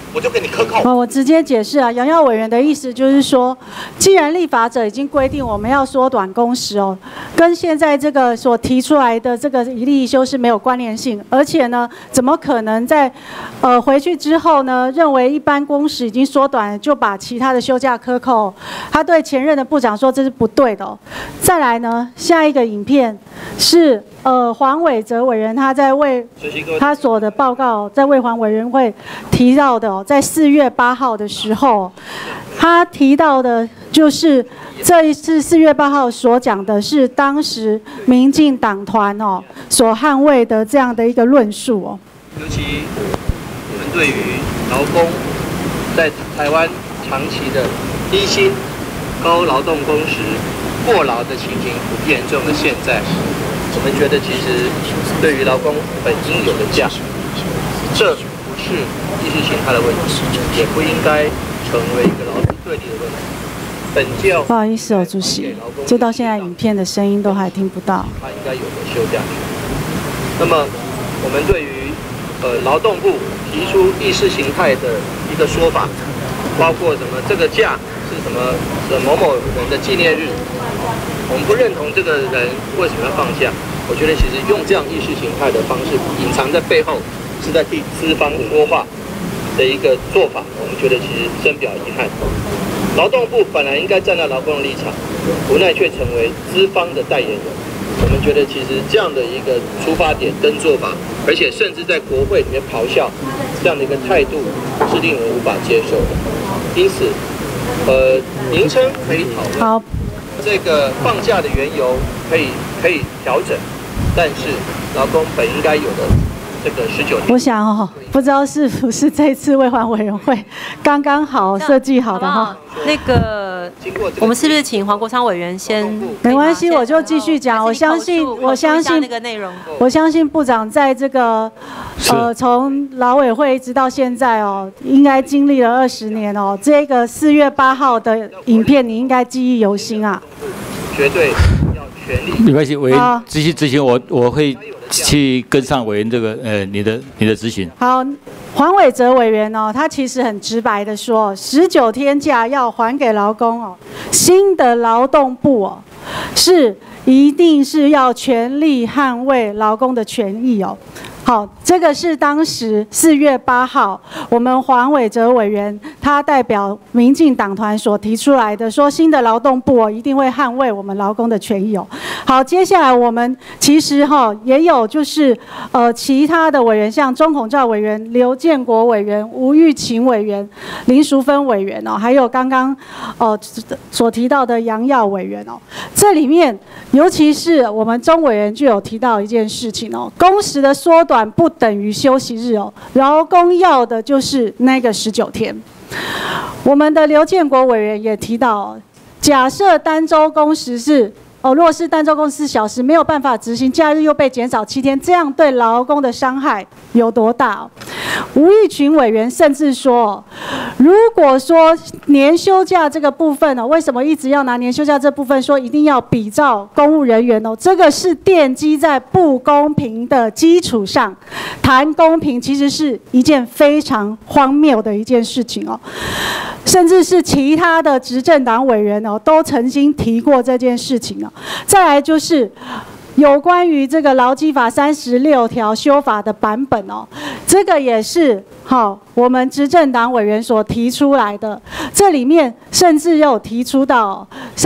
我就给你克扣。 我直接解释啊，杨耀委员的意思就是说，既然立法者已经规定我们要缩短工时哦，跟现在这个所提出来的这个一例一休是没有关联性，而且呢，怎么可能在回去之后呢，认为一般工时已经缩短了，就把其他的休假克扣？他对前任的部长说这是不对的哦。再来呢，下一个影片是黄伟哲委员他在为他所的报告在卫环委员会提到的哦，在4月8号的时候，他提到的就是这一次4月8号所讲的是当时民进党团哦所捍卫的这样的一个论述哦。 尤其我们对于劳工在台湾长期的低薪、高劳动工时、过劳的情形普遍严重的现在，我们觉得其实对于劳工本应有的价，这不是意识形态的问题，也不应该成为一个劳资对立的问题。本教不好意思哦，主席，就到现在影片的声音都还听不到。 他应该有的休假权。那么我们对于劳动部提出意识形态的一个说法，包括什么这个假是什么某某人的纪念日，我们不认同这个人为什么要放假。我觉得其实用这样意识形态的方式隐藏在背后，是在替资方说话的一个做法，我们觉得其实深表遗憾。劳动部本来应该站在劳工的立场，无奈却成为资方的代言人。我们觉得其实这样的一个出发点跟做法，而且甚至在国会里面咆哮这样的一个态度，是令人无法接受的。因此，名称可以讨论，好，这个放假的缘由可以调整，但是劳工本应该有的这个19天， 我想哦，不知道是不是这次卫环委员会刚刚好设计好的哈。 那个，我们是不是请黄国昌委员先？ 没关系，我就继续讲。我相信那个内容。 我相信部长在这个从劳委会一直到现在哦，应该经历了20年哦。这个4月8号的影片，你应该记忆犹新啊。 绝对要全力。 没关系，委员继续执行，我会去跟上委员这个你的执行。 好。黄伟哲委员哦，他其实很直白的说，19天假要还给劳工哦，新的劳动部哦，一定是要全力捍卫劳工的权益哦。好，这个是当时4月8号，我们黄伟哲委员他代表民进党团所提出来的，说新的劳动部哦一定会捍卫我们劳工的权益哦。好，接下来我们其实也有就是其他的委员，像钟孔照委员、刘建国委员、吴玉琴委员、林淑芬委员哦，还有刚刚所提到的杨耀委员哦，这里面尤其是我们钟委员就有提到一件事情哦，工时的缩短不等于休息日哦，劳工要的就是那个19天。我们的刘建国委员也提到，假设单周工时是若是单周工4小时没有办法执行，假日又被减少7天，这样对劳工的伤害有多大？吴玉群委员甚至说，如果说年休假这个部分呢，为什么一直要拿年休假这部分说一定要比照公务人员哦？这个是奠基在不公平的基础上谈公平，其实是一件非常荒谬的一件事情哦。甚至是其他的执政党委员哦，都曾经提过这件事情哦。再来就是有关于这个劳基法36条修法的版本哦，这个也是我们执政党委员所提出来的。这里面甚至有提出到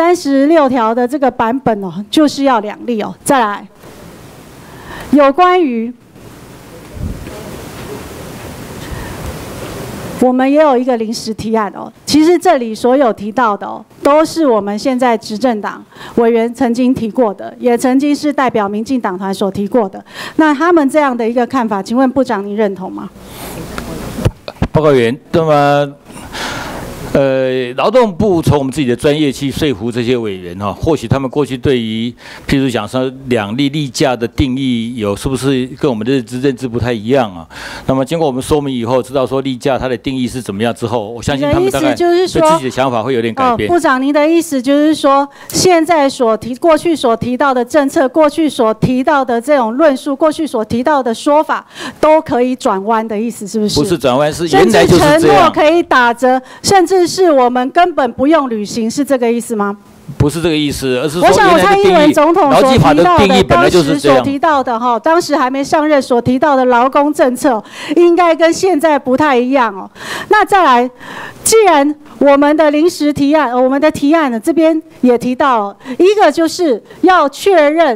36条的这个版本哦，就是要2例哦。再来，有关于我们也有一个临时提案哦，其实这里所有提到的哦，都是我们现在执政党委员曾经提过的，也曾经是代表民进党团所提过的。那他们这样的一个看法，请问部长您认同吗？ 报告员，那么劳动部从我们自己的专业去说服这些委员哈，或许他们过去对于譬如讲说两例例假的定义是不是跟我们的认知不太一样啊？那么经过我们说明以后，知道说例假它的定义是怎么样之后，我相信他们大概对自己的想法会有点改变。 部长，您的意思就是说，现在过去所提到的政策，过去所提到的这种论述，过去所提到的说法，都可以转弯的意思，是不是？ 不是转弯，是原来就是这样。 甚至承诺可以打折，甚至是我们根本不用履行，是这个意思吗？ 不是这个意思，而是说我想蔡英文总统所提到的，当时所提到的哈，当时还没上任所提到的劳工政策，应该跟现在不太一样哦。那再来，既然我们的临时提案，我们的提案呢这边也提到，一个就是要确认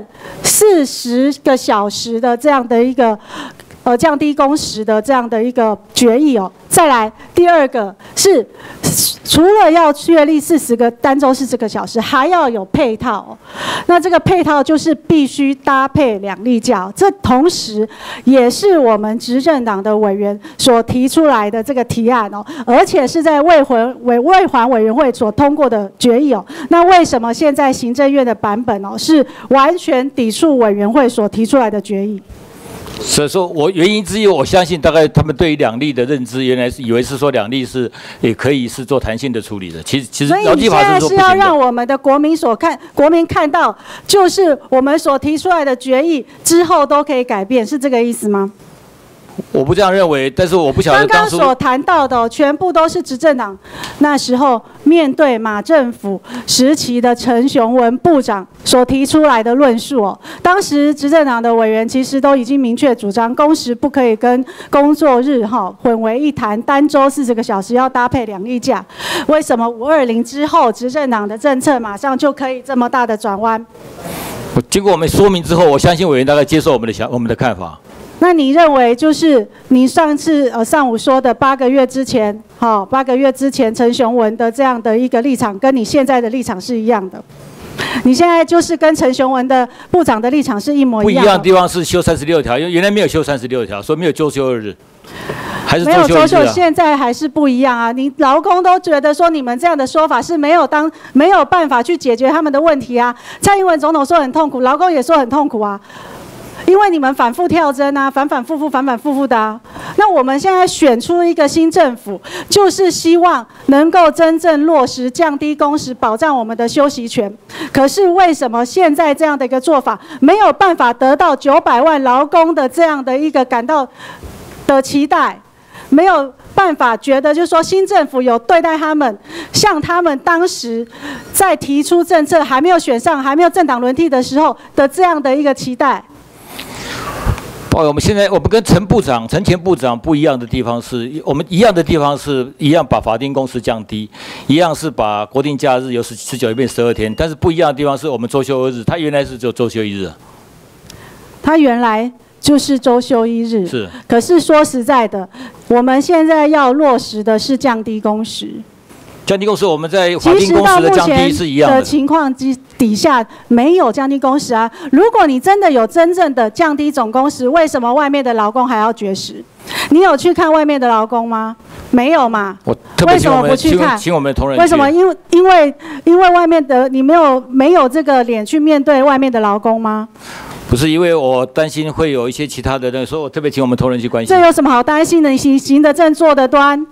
40个小时的这样的一个。降低工时的这样的一个决议哦，再来第二个是除了要确立单周40个小时，还要有配套哦。那这个配套就是必须搭配2例假，这同时也是我们执政党的委员所提出来的这个提案哦，而且是在卫环委员会所通过的决议哦。那为什么现在行政院的版本哦是完全抵触委员会所提出来的决议？ 所以说原因之一，我相信大概他们对于2例的认知，原来是以为是说2例是也可以是做弹性的处理的。其实劳基法是说不行的。所以你现在是要让我们的国民看到，就是我们所提出来的决议之后都可以改变，是这个意思吗？ 我不这样认为，但是我不晓得刚刚所谈到的全部都是执政党那时候面对马政府时期的陈雄文部长所提出来的论述哦。当时执政党的委员其实都已经明确主张，工时不可以跟工作日混为一谈，单周40个小时要搭配2例假。为什么520之后执政党的政策马上就可以这么大的转弯？ 经过我们说明之后，我相信委员大概接受我们的看法。 那你认为就是你上次上午说的8个月之前，8个月之前陈雄文的这样的一个立场，跟你现在的立场是一样的？你现在就是跟陈雄文的部长的立场是一模一样的？ 不一样的地方是修36条，因为原来没有修36条，所以没有周休2日，还是周休1日啊。 没有周休，现在还是不一样啊！你劳工都觉得说你们这样的说法是没有办法去解决他们的问题啊。蔡英文总统说很痛苦，劳工也说很痛苦啊。因为你们反复跳针啊，反反复复的啊。那我们现在选出一个新政府，就是希望能够真正落实降低工时，保障我们的休息权。可是为什么现在这样的一个做法，没有办法得到900万劳工的这样的一个感到的期待？没有办法觉得就是说新政府有对待他们，像他们当时在提出政策还没有选上，还没有政党轮替的时候的这样的一个期待。 我们跟陈前部长不一样的地方是，我们一样的地方是一样把法定工时降低，一样是把国定假日由19天变12天，但是不一样的地方是我们周休2日，他原来是只有周休1日。 他原来就是周休1日， 是。 可是说实在的，我们现在要落实的是降低工时。 降低工时，我们在法定工时的降低是一样的。 情况底下没有降低工时啊！如果你真的有真正的降低总工时，为什么外面的劳工还要绝食？你有去看外面的劳工吗？没有嘛？为什么不去看？ 请我们的同仁。 为什么？因为外面的你没有这个脸去面对外面的劳工吗？ 不是，因为我担心会有一些其他的人，所以我特别请我们同仁去关心。 这有什么好担心的？你行得正，坐得端。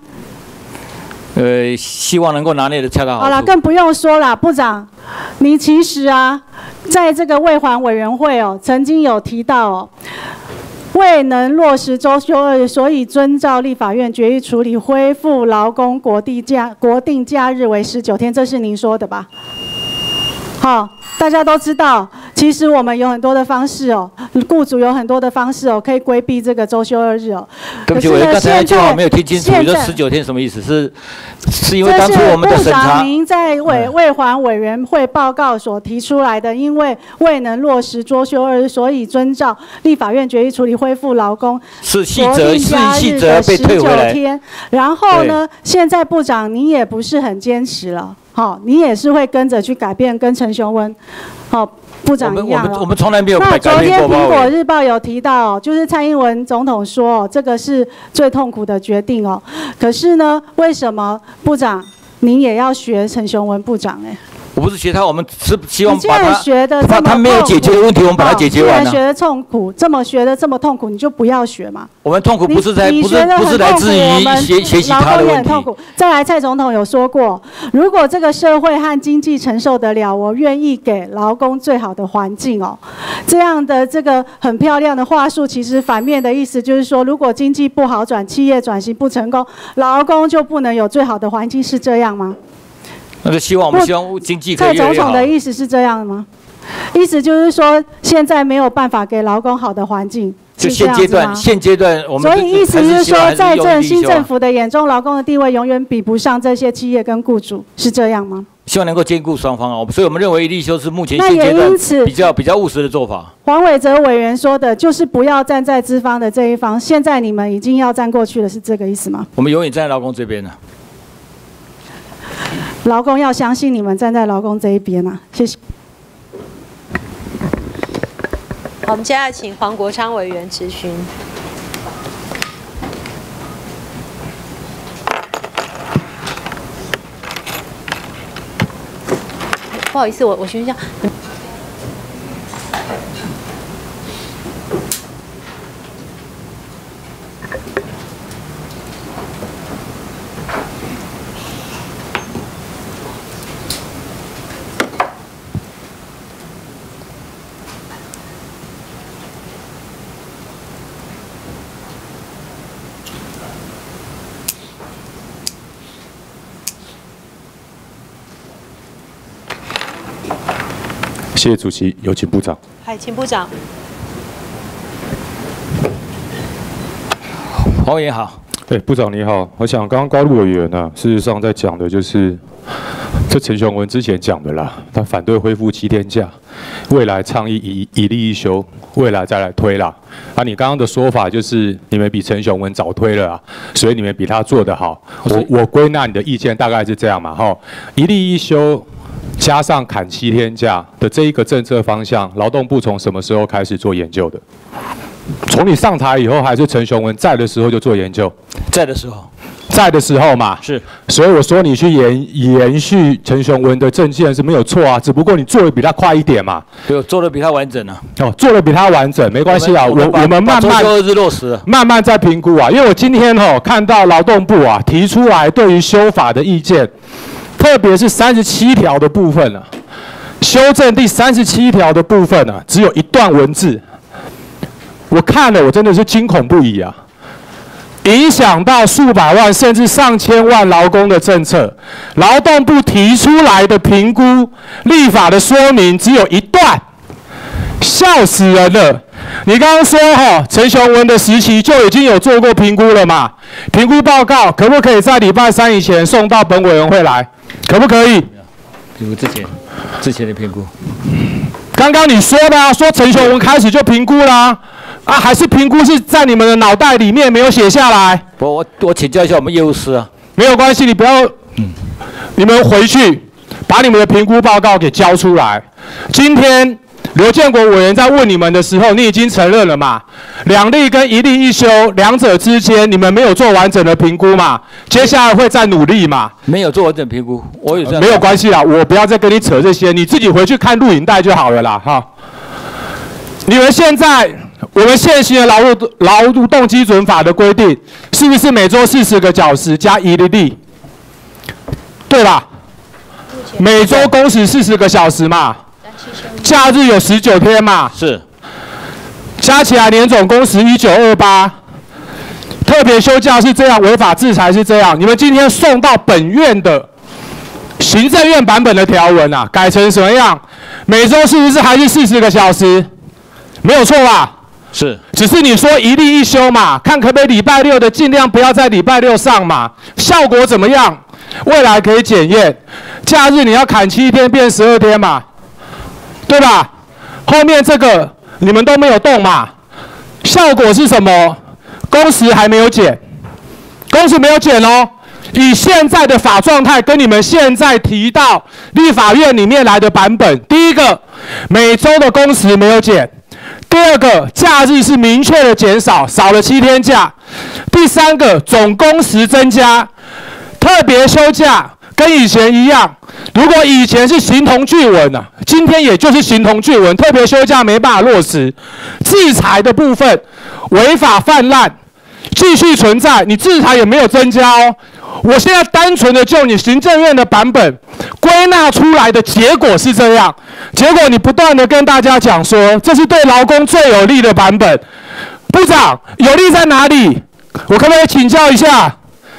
希望能够拿捏的恰到好处。 好了，更不用说了，部长，你其实啊，在这个卫环委员会哦，曾经有提到哦，未能落实周休2日，所以遵照立法院决议处理，恢复劳工国定假日为19天，这是您说的吧？好，大家都知道，其实我们有很多的方式哦，雇主有很多的方式哦，可以规避这个周休2日哦。 对不起，我刚才那句话没有听清楚，你说19天什么意思？是因为当初我们的审查。 部长您在卫环委员会报告所提出来的，因为未能落实周休2日，所以遵照立法院决议处理，恢复劳工是细则被退回来。 19天，然后呢，现在部长你也不是很坚持了。好，你也是会跟着去改变，跟陈雄文，部长一样。 我们从来没有改变过。 那昨天《苹果日报》有提到，就是蔡英文总统说，这个是最痛苦的决定哦。可是呢，为什么部长您也要学陈雄文部长我不是学他，我们是希望把他没有解决的问题，我们把它解决完。 既然学的痛苦，学的这么痛苦，你就不要学嘛。 我们痛苦不是来自于学习他的问题。 再来，蔡总统有说过，如果这个社会和经济承受得了，我愿意给劳工最好的环境哦。这样的这个很漂亮的话术，其实反面的意思就是说，如果经济不好转，企业转型不成功，劳工就不能有最好的环境，是这样吗？ 那就希望我们经济可以越来越好。 蔡总统的意思是这样吗？意思就是说，现在没有办法给劳工好的环境， 就现阶段我们。 所以意思是说，在这新政府的眼中，劳工的地位永远比不上这些企业跟雇主，是这样吗？ 希望能够兼顾双方所以我们认为一例休是目前现阶段比较务实的做法。 黄伟哲委员说的就是不要站在资方的这一方，现在你们已经要站过去了，是这个意思吗？ 我们永远站在劳工这边呢。 劳工要相信你们站在劳工这一边啊！谢谢。 好，我们接下来请黄国昌委员质询。不好意思，我询一下。 谢谢主席，有请部长。 嗨，请部长。 黄委员好。 部长你好，我想刚刚高路委员呢，事实上在讲的就是这陈雄文之前讲的啦，他反对恢复7天假，未来倡议一例一休，未来再来推啦。你刚刚的说法就是你们比陈雄文早推了所以你们比他做得好。我归纳你的意见大概是这样嘛，一例一休。加上砍7天假的这一个政策方向，劳动部从什么时候开始做研究的？从你上台以后，还是陈雄文在的时候就做研究？ 在的时候， 在的时候嘛。 是。 所以我说你去延续陈雄文的政见是没有错只不过你做的比他快一点嘛。 对，做的比他完整做的比他完整，没关系我们慢慢再评估因为我今天看到劳动部提出来对于修法的意见。特别是37条的部分修正第37条的部分只有一段文字，我看了我真的是惊恐不已影响到数百万甚至上千万劳工的政策，劳动部提出来的评估立法的说明只有一段，笑死人了。你刚刚说陈雄文的时期就已经有做过评估了嘛？评估报告可不可以在礼拜3以前送到本委员会来？可不可以？ 评估之前的评估。 刚刚你说的说陈雄文开始就评估啦还是评估是在你们的脑袋里面没有写下来？ 我请教一下我们业务师没有关系，你不要，你们回去把你们的评估报告给交出来。今天刘建国委员在问你们的时候，你已经承认了嘛？2例跟1例一休，两者之间你们没有做完整的评估嘛？接下来会再努力嘛？ 没有做完整评估，我有这样没有关系啦，我不要再跟你扯这些，你自己回去看录影带就好了啦你们现在我们现行的劳动基准法的规定，是不是每周40个小时加1例？对吧？每周工时40个小时嘛。假日有19天嘛？ 是， 加起来年总工时1928，特别休假是这样，违法制裁是这样。你们今天送到本院的行政院版本的条文改成什么样？每周是不是还是40个小时？没有错吧？ 是， 只是你说1例一休嘛，看可不可以礼拜6的尽量不要在礼拜6上嘛，效果怎么样？未来可以检验。假日你要砍7天变12天嘛？对吧？后面这个你们都没有动嘛？效果是什么？工时还没有减，工时没有减以现在的法状态跟你们现在提到立法院里面来的版本，第一个，每周的工时没有减；第二个，假日是明确的减少，少了7天假；第三个，总工时增加，特别休假跟以前一样。如果以前是形同具文啊，今天也就是形同具文，特别休假没办法落实，制裁的部分违法泛滥继续存在，你制裁也没有增加哦。我现在单纯的就你行政院的版本归纳出来的结果是这样，结果你不断的跟大家讲说这是对劳工最有利的版本。部长，有利在哪里？我可不可以请教一下？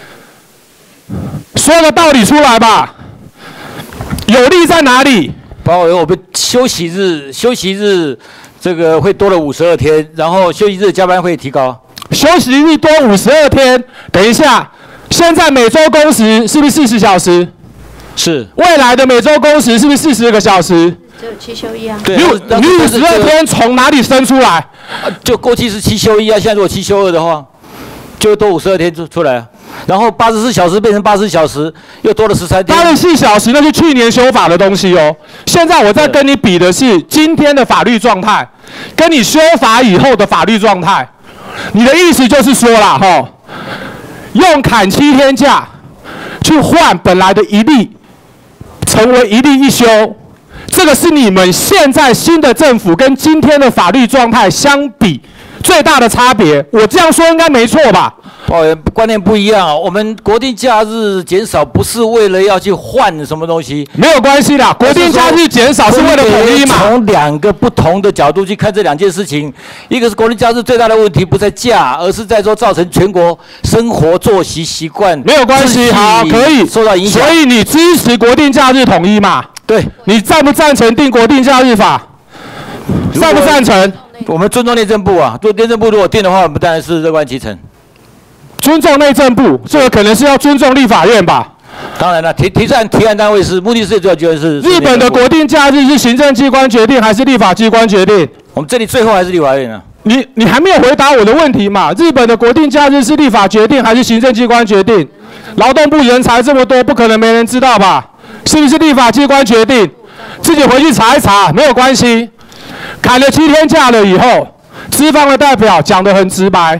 说个道理出来吧。有利在哪里？ 包括我们休息日这个会多了52天，然后休息日加班会提高。 休息日多52天，等一下，现在每周工时是不是40小时？ 是。 未来的每周工时是不是40个小时？ 只有7休1啊。 对。 你52天从哪里生出来？ 就过去是7休1啊，现在如果7休2的话，就多52天出来啊。然后84小时变成80小时，又多了13天。 84小时那是去年修法的东西哦。现在我在跟你比的是今天的法律状态，跟你修法以后的法律状态。你的意思就是说啦，用砍7天假去换本来的1例，成为1例1休，这个是你们现在新的政府跟今天的法律状态相比最大的差别。我这样说应该没错吧？ 观念不一样啊。我们国定假日减少不是为了要去换什么东西， 没有关系啦。国定假日减少是为了统一嘛。 从2个不同的角度去看这2件事情，一个是国定假日最大的问题不在假，而是在说造成全国生活作息习惯没有关系，好，可以受到影响。 所以你支持国定假日统一嘛？ 对。 你赞不赞成定国定假日法？赞不赞成？ 我们尊重内政部啊，内政部如果定的话，我们当然是乐观其成。 尊重内政部，这个可能是要尊重立法院吧？ 当然了，提案单位是目的是主要就是日本的国定假日是行政机关决定还是立法机关决定？ 我们这里最后还是立法院啊。 你还没有回答我的问题嘛？日本的国定假日是立法决定还是行政机关决定？劳动部人才这么多，不可能没人知道吧？是不是立法机关决定？自己回去查一查，没有关系。砍了7天假了以后，资方的代表讲得很直白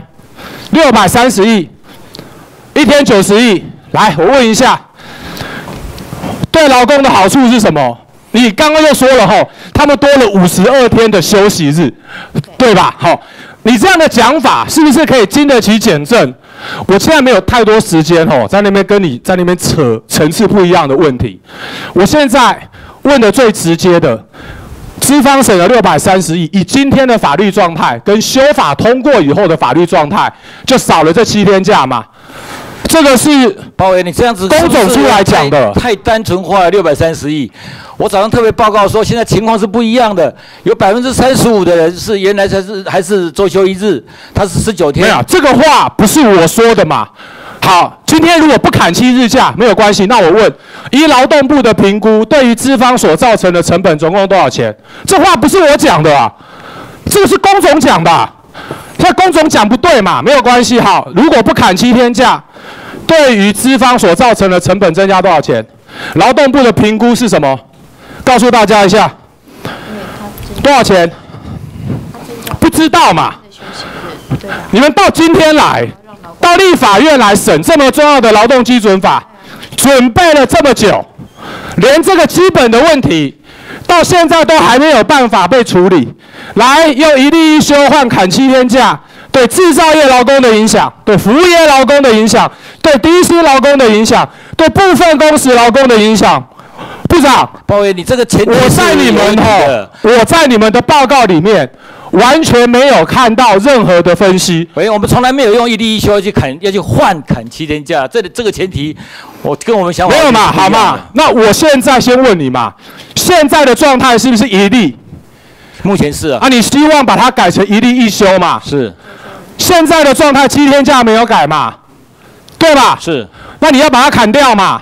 ，630亿，1天90亿。来，我问一下，对劳工的好处是什么？你刚刚又说了他们多了52天的休息日，对吧？你这样的讲法是不是可以经得起检证？我现在没有太多时间在那边跟你在那边扯层次不一样的问题。我现在问的最直接的，资方省了630亿，以今天的法律状态跟修法通过以后的法律状态，就少了这7天假嘛。这个是包伟，你这样子工总出来讲的， 太单纯化了630亿。我早上特别报告说，现在情况是不一样的，有35%的人是原来还是周休1日，他是19天。 没有，这个话不是我说的嘛。好，今天如果不砍7日假没有关系，那我问，依劳动部的评估，对于资方所造成的成本总共多少钱？这话不是我讲的啊，这个是工总讲的。那工总讲不对嘛，没有关系。好，如果不砍7天假，对于资方所造成的成本增加多少钱？劳动部的评估是什么？告诉大家一下，多少钱？不知道嘛？你们到今天来，到立法院来审这么重要的劳动基准法，准备了这么久，连这个基本的问题，到现在都还没有办法被处理。来，用1例1休换砍7天假，对制造业劳工的影响，对服务业劳工的影响，对低薪劳工的影响，对部分工时劳工的影响。部长， 包伟，你这个前提我在你们的报告里面完全没有看到任何的分析。 我们从来没有用1例1休要去换砍7天假，这个前提，我跟我们想法没有嘛，好嘛？那我现在先问你嘛，现在的状态是不是1例？ 目前是啊。 你希望把它改成1例1休嘛？ 是。 现在的状态7天假没有改嘛？对吧？ 是。 那你要把它砍掉嘛？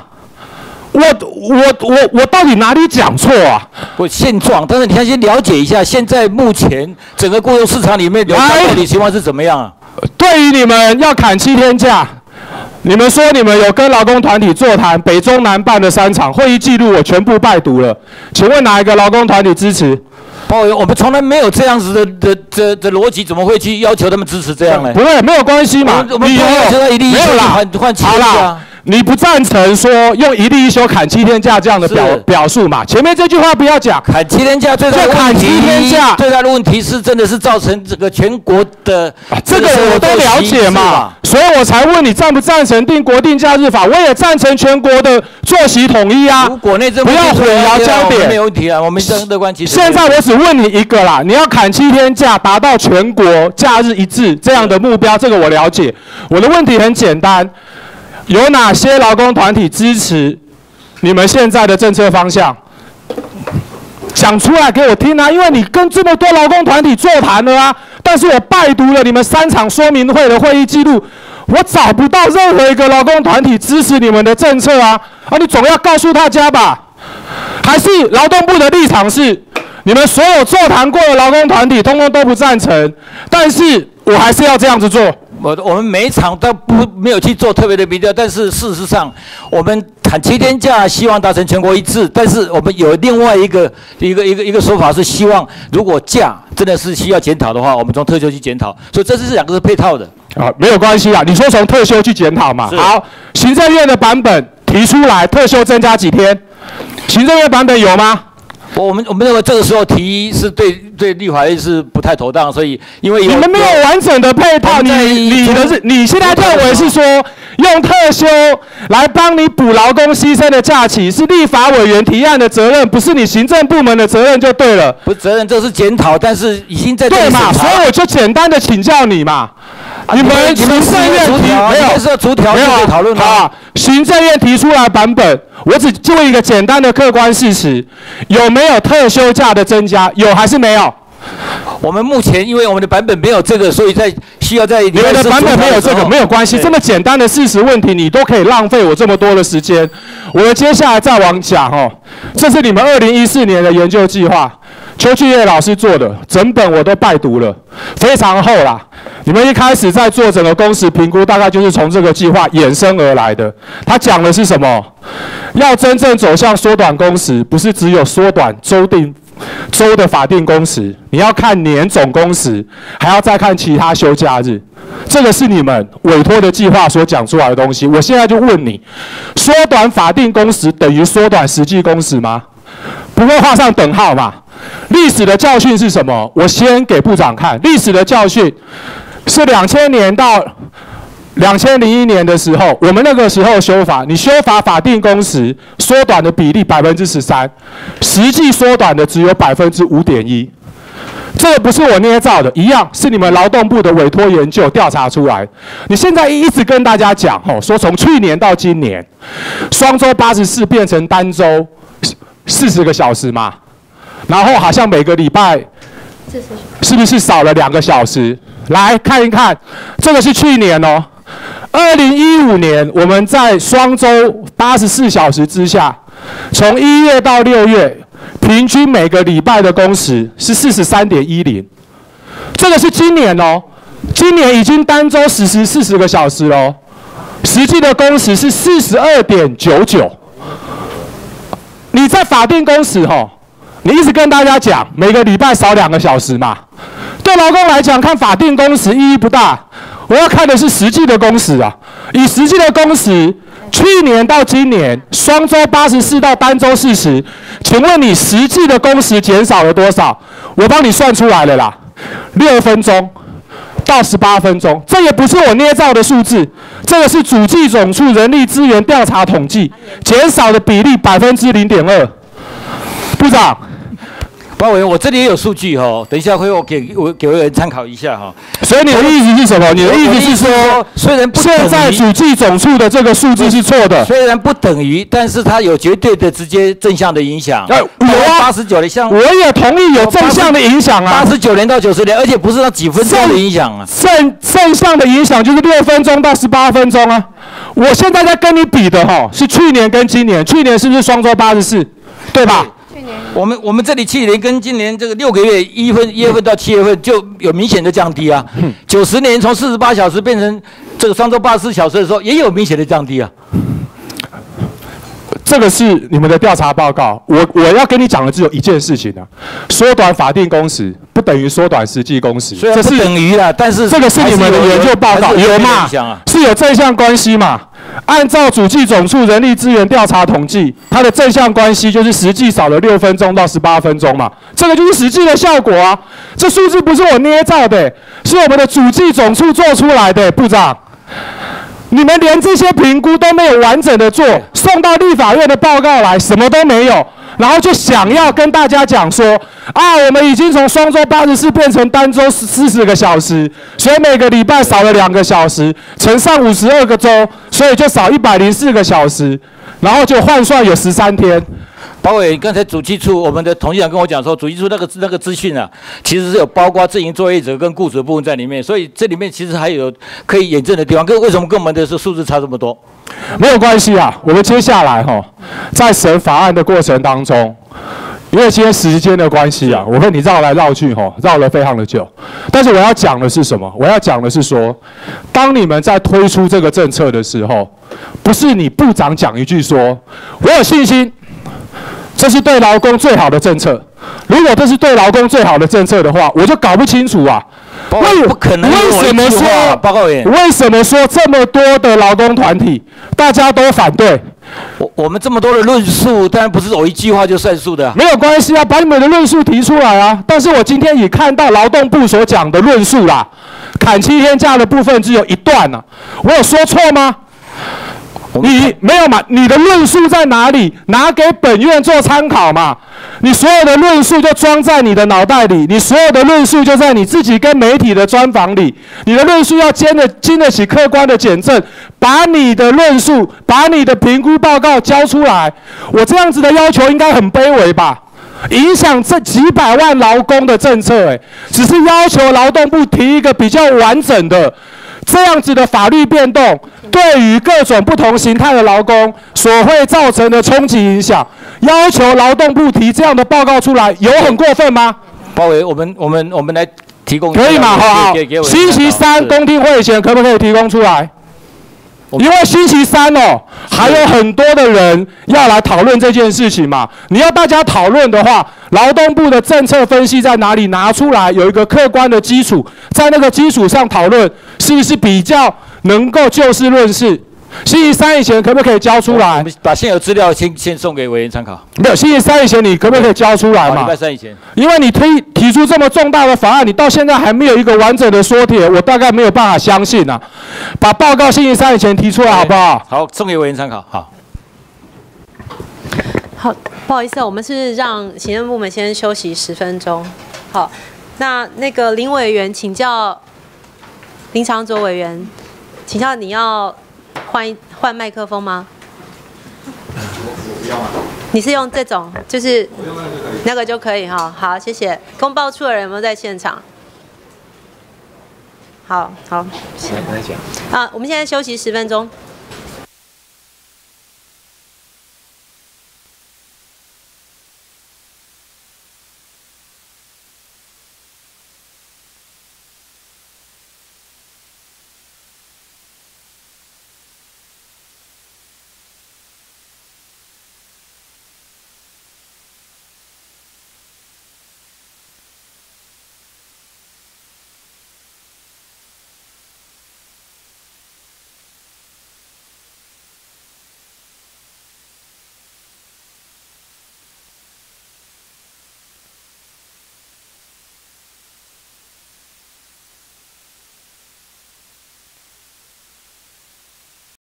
我到底哪里讲错啊？ 现状，但是你要先了解一下，现在目前整个雇佣市场里面到底情况是怎么样啊？ 对于你们要砍7天假，你们说你们有跟劳工团体座谈，北中南办的3场会议记录我全部拜读了，请问哪一个劳工团体支持？ 我们从来没有这样子的逻辑，怎么会去要求他们支持这样呢？ 不会，没有关系嘛。 我们不要求他1例1休换7天假。 你不赞成说用一例一休砍7天假这样的表述嘛？前面这句话不要讲， 砍7天假最大的问题，最大的问题是真的是造成这个全国的这个我都了解嘛，所以我才问你赞不赞成定国定假日法？我也赞成全国的作息统一啊。 如果内政部不要混淆焦点， 没有问题啊，我们乐观其实。 现在我只问你一个啦，你要砍7天假，达到全国假日一致这样的目标，这个我了解。我的问题很简单。有哪些劳工团体支持你们现在的政策方向？讲出来给我听啊！因为你跟这么多劳工团体座谈了啊，但是我拜读了你们3场说明会的会议记录，我找不到任何一个劳工团体支持你们的政策啊！你总要告诉大家吧？还是劳动部的立场是，你们所有座谈过的劳工团体通通都不赞成，但是我还是要这样子做。 我们每一场都没有去做特别的比较，但是事实上，我们砍7天假，希望达成全国一致。但是我们有另外一个说法是，希望如果假真的是需要检讨的话，我们从特休去检讨。所以这是2个是配套的啊，没有关系啊。你说从特休去检讨嘛？好，行政院的版本提出来，特休增加几天？行政院版本有吗？ 我们认为这个时候提是对立法院是不太妥当，所以因为你们没有完整的配套，你现在认为是说用特休来帮你补劳工牺牲的假期，是立法委员提案的责任，不是你行政部门的责任就对了。 不是责任，这是检讨，但是已经在对嘛，所以我就简单的请教你嘛。你们行政院提没有是逐条去讨论啊？行政院提出来版本，我只就一个简单的客观事实，有没有特休假的增加？有还是没有？ 我们目前因为我们的版本没有这个，所以需要在你们的版本没有这个没有关系，这么简单的事实问题，你都可以浪费我这么多的时间。我接下来再往讲哦，这是你们2014年的研究计划，邱俊业老师做的，整本我都拜读了，非常厚啦。你们一开始在做整个工时评估，大概就是从这个计划衍生而来的。他讲的是什么？要真正走向缩短工时，不是只有缩短周的法定工时，你要看年总工时，还要再看其他休假日。这个是你们委托的计划所讲出来的东西。我现在就问你，缩短法定工时等于缩短实际工时吗？不会画上等号嘛？历史的教训是什么？我先给部长看。历史的教训是2000年到2001年的时候，我们那个时候修法，你修法法定工时缩短的比例13%，实际缩短的只有5.1%。这个不是我捏造的，一样是你们劳动部的委托研究调查出来。你现在一直跟大家讲说从去年到今年，双周84变成单周40个小时嘛，然后好像每个礼拜是不是少了2个小时？来看一看，这个是去年哦。2015年我们在双周84小时之下，从1月到6月，平均每个礼拜的工时是43.10，这个是今年哦，今年已经单周实施40个小时喽，实际的工时是42.99。你在法定工时你一直跟大家讲每个礼拜少2个小时嘛，对劳工来讲看法定工时意义不大，我要看的是实际的工时啊。以实际的工时，去年到今年双周84到单周40，请问你实际的工时减少了多少？我帮你算出来了啦，6分钟到18分钟，这也不是我捏造的数字，这个是主计总处人力资源调查统计，减少的比例0.2%。部长。 包委员，我这里也有数据等一下会给委员参考一下所以你的意思是什么？你的意思是说， 虽然不等于现在主计总处的这个数字是错的， 虽然不等于，但是它有绝对的直接正向的影响。 有啊 ，89年像我也同意有正向的影响啊 ，89年到90年，而且不是那几分钟的影响啊， 正向的影响就是6分钟到18分钟啊。我现在在跟你比的是去年跟今年，去年是不是双周84，对吧？ 我们这里去年跟今年这个6个月1月份到7月份就有明显的降低啊。90年从48小时变成这个双周84小时的时候，也有明显的降低啊。 这个是你们的调查报告。我要跟你讲的只有一件事情啊，缩短法定工时不等于缩短实际工时， 这是等于啦，但是这个是你们的研究报告有嘛？是有正向关系嘛？按照主计总处人力资源调查统计，它的正向关系就是实际少了6分钟到18分钟嘛，这个就是实际的效果啊。这数字不是我捏造的，是我们的主计总处做出来的，部长。你们连这些评估都没有完整的做，送到立法院的报告来什么都没有，然后就想要跟大家讲说啊，我们已经从双周84变成单周40个小时，所以每个礼拜少了2个小时，乘上52个周，所以就少104个小时，然后就换算有13天。 包委员，刚才主计处我们的统计长跟我讲说，主计处那个资讯啊，其实是有包括自营作业者跟雇主的部分在里面，所以这里面其实还有可以验证的地方。为什么跟我们的数字差这么多？ 没有关系啊，我们接下来在审法案的过程当中，因为今天时间的关系啊，我跟你绕来绕去绕了非常的久。但是我要讲的是什么？我要讲的是说，当你们在推出这个政策的时候，不是你部长讲一句说，我有信心。这是对劳工最好的政策。如果这是对劳工最好的政策的话，我就搞不清楚啊。 不可能。 为什么说？报告员，为什么说这么多的劳工团体大家都反对？ 我们这么多的论述，当然不是我一句话就算数的。 没有关系啊，把你们的论述提出来啊。但是我今天已看到劳动部所讲的论述啦，砍7天假的部分只有一段啊，我有说错吗？你没有嘛？你的论述在哪里？拿给本院做参考嘛。你所有的论述就装在你的脑袋里，你所有的论述就在你自己跟媒体的专访里。你的论述要经得起客观的检证，把你的论述、把你的评估报告交出来。我这样子的要求应该很卑微吧？影响这几百万劳工的政策，只是要求劳动部提一个比较完整的。这样子的法律变动，对于各种不同形态的劳工所会造成的冲击影响，要求劳动部提这样的报告出来，有很过分吗？ 包围，我们来提供。 可以吗？好，星期3公听会前可不可以提供出来？因为星期3还有很多的人要来讨论这件事情嘛。你要大家讨论的话，劳动部的政策分析在哪里拿出来，有一个客观的基础，在那个基础上讨论，是不是比较能够就事论事？星期3以前可不可以交出来？ 我们把现有资料先送给委员参考。 没有，星期3以前你可不可以交出来嘛？ 礼拜3以前。 因为你提出这么重大的法案，你到现在还没有一个完整的说帖，我大概没有办法相信啊。把报告星期3以前提出来好不好？ 好，送给委员参考。好。 好，不好意思，我们是让行政部门先休息10分钟。好，那个林委员请教，林长佐委员，请教你要换麦克风吗？ 我不要啊。 你是用这种，就是那个就可以哈。好，谢谢。公报处的人有没有在现场？好，来讲。我们现在休息10分钟。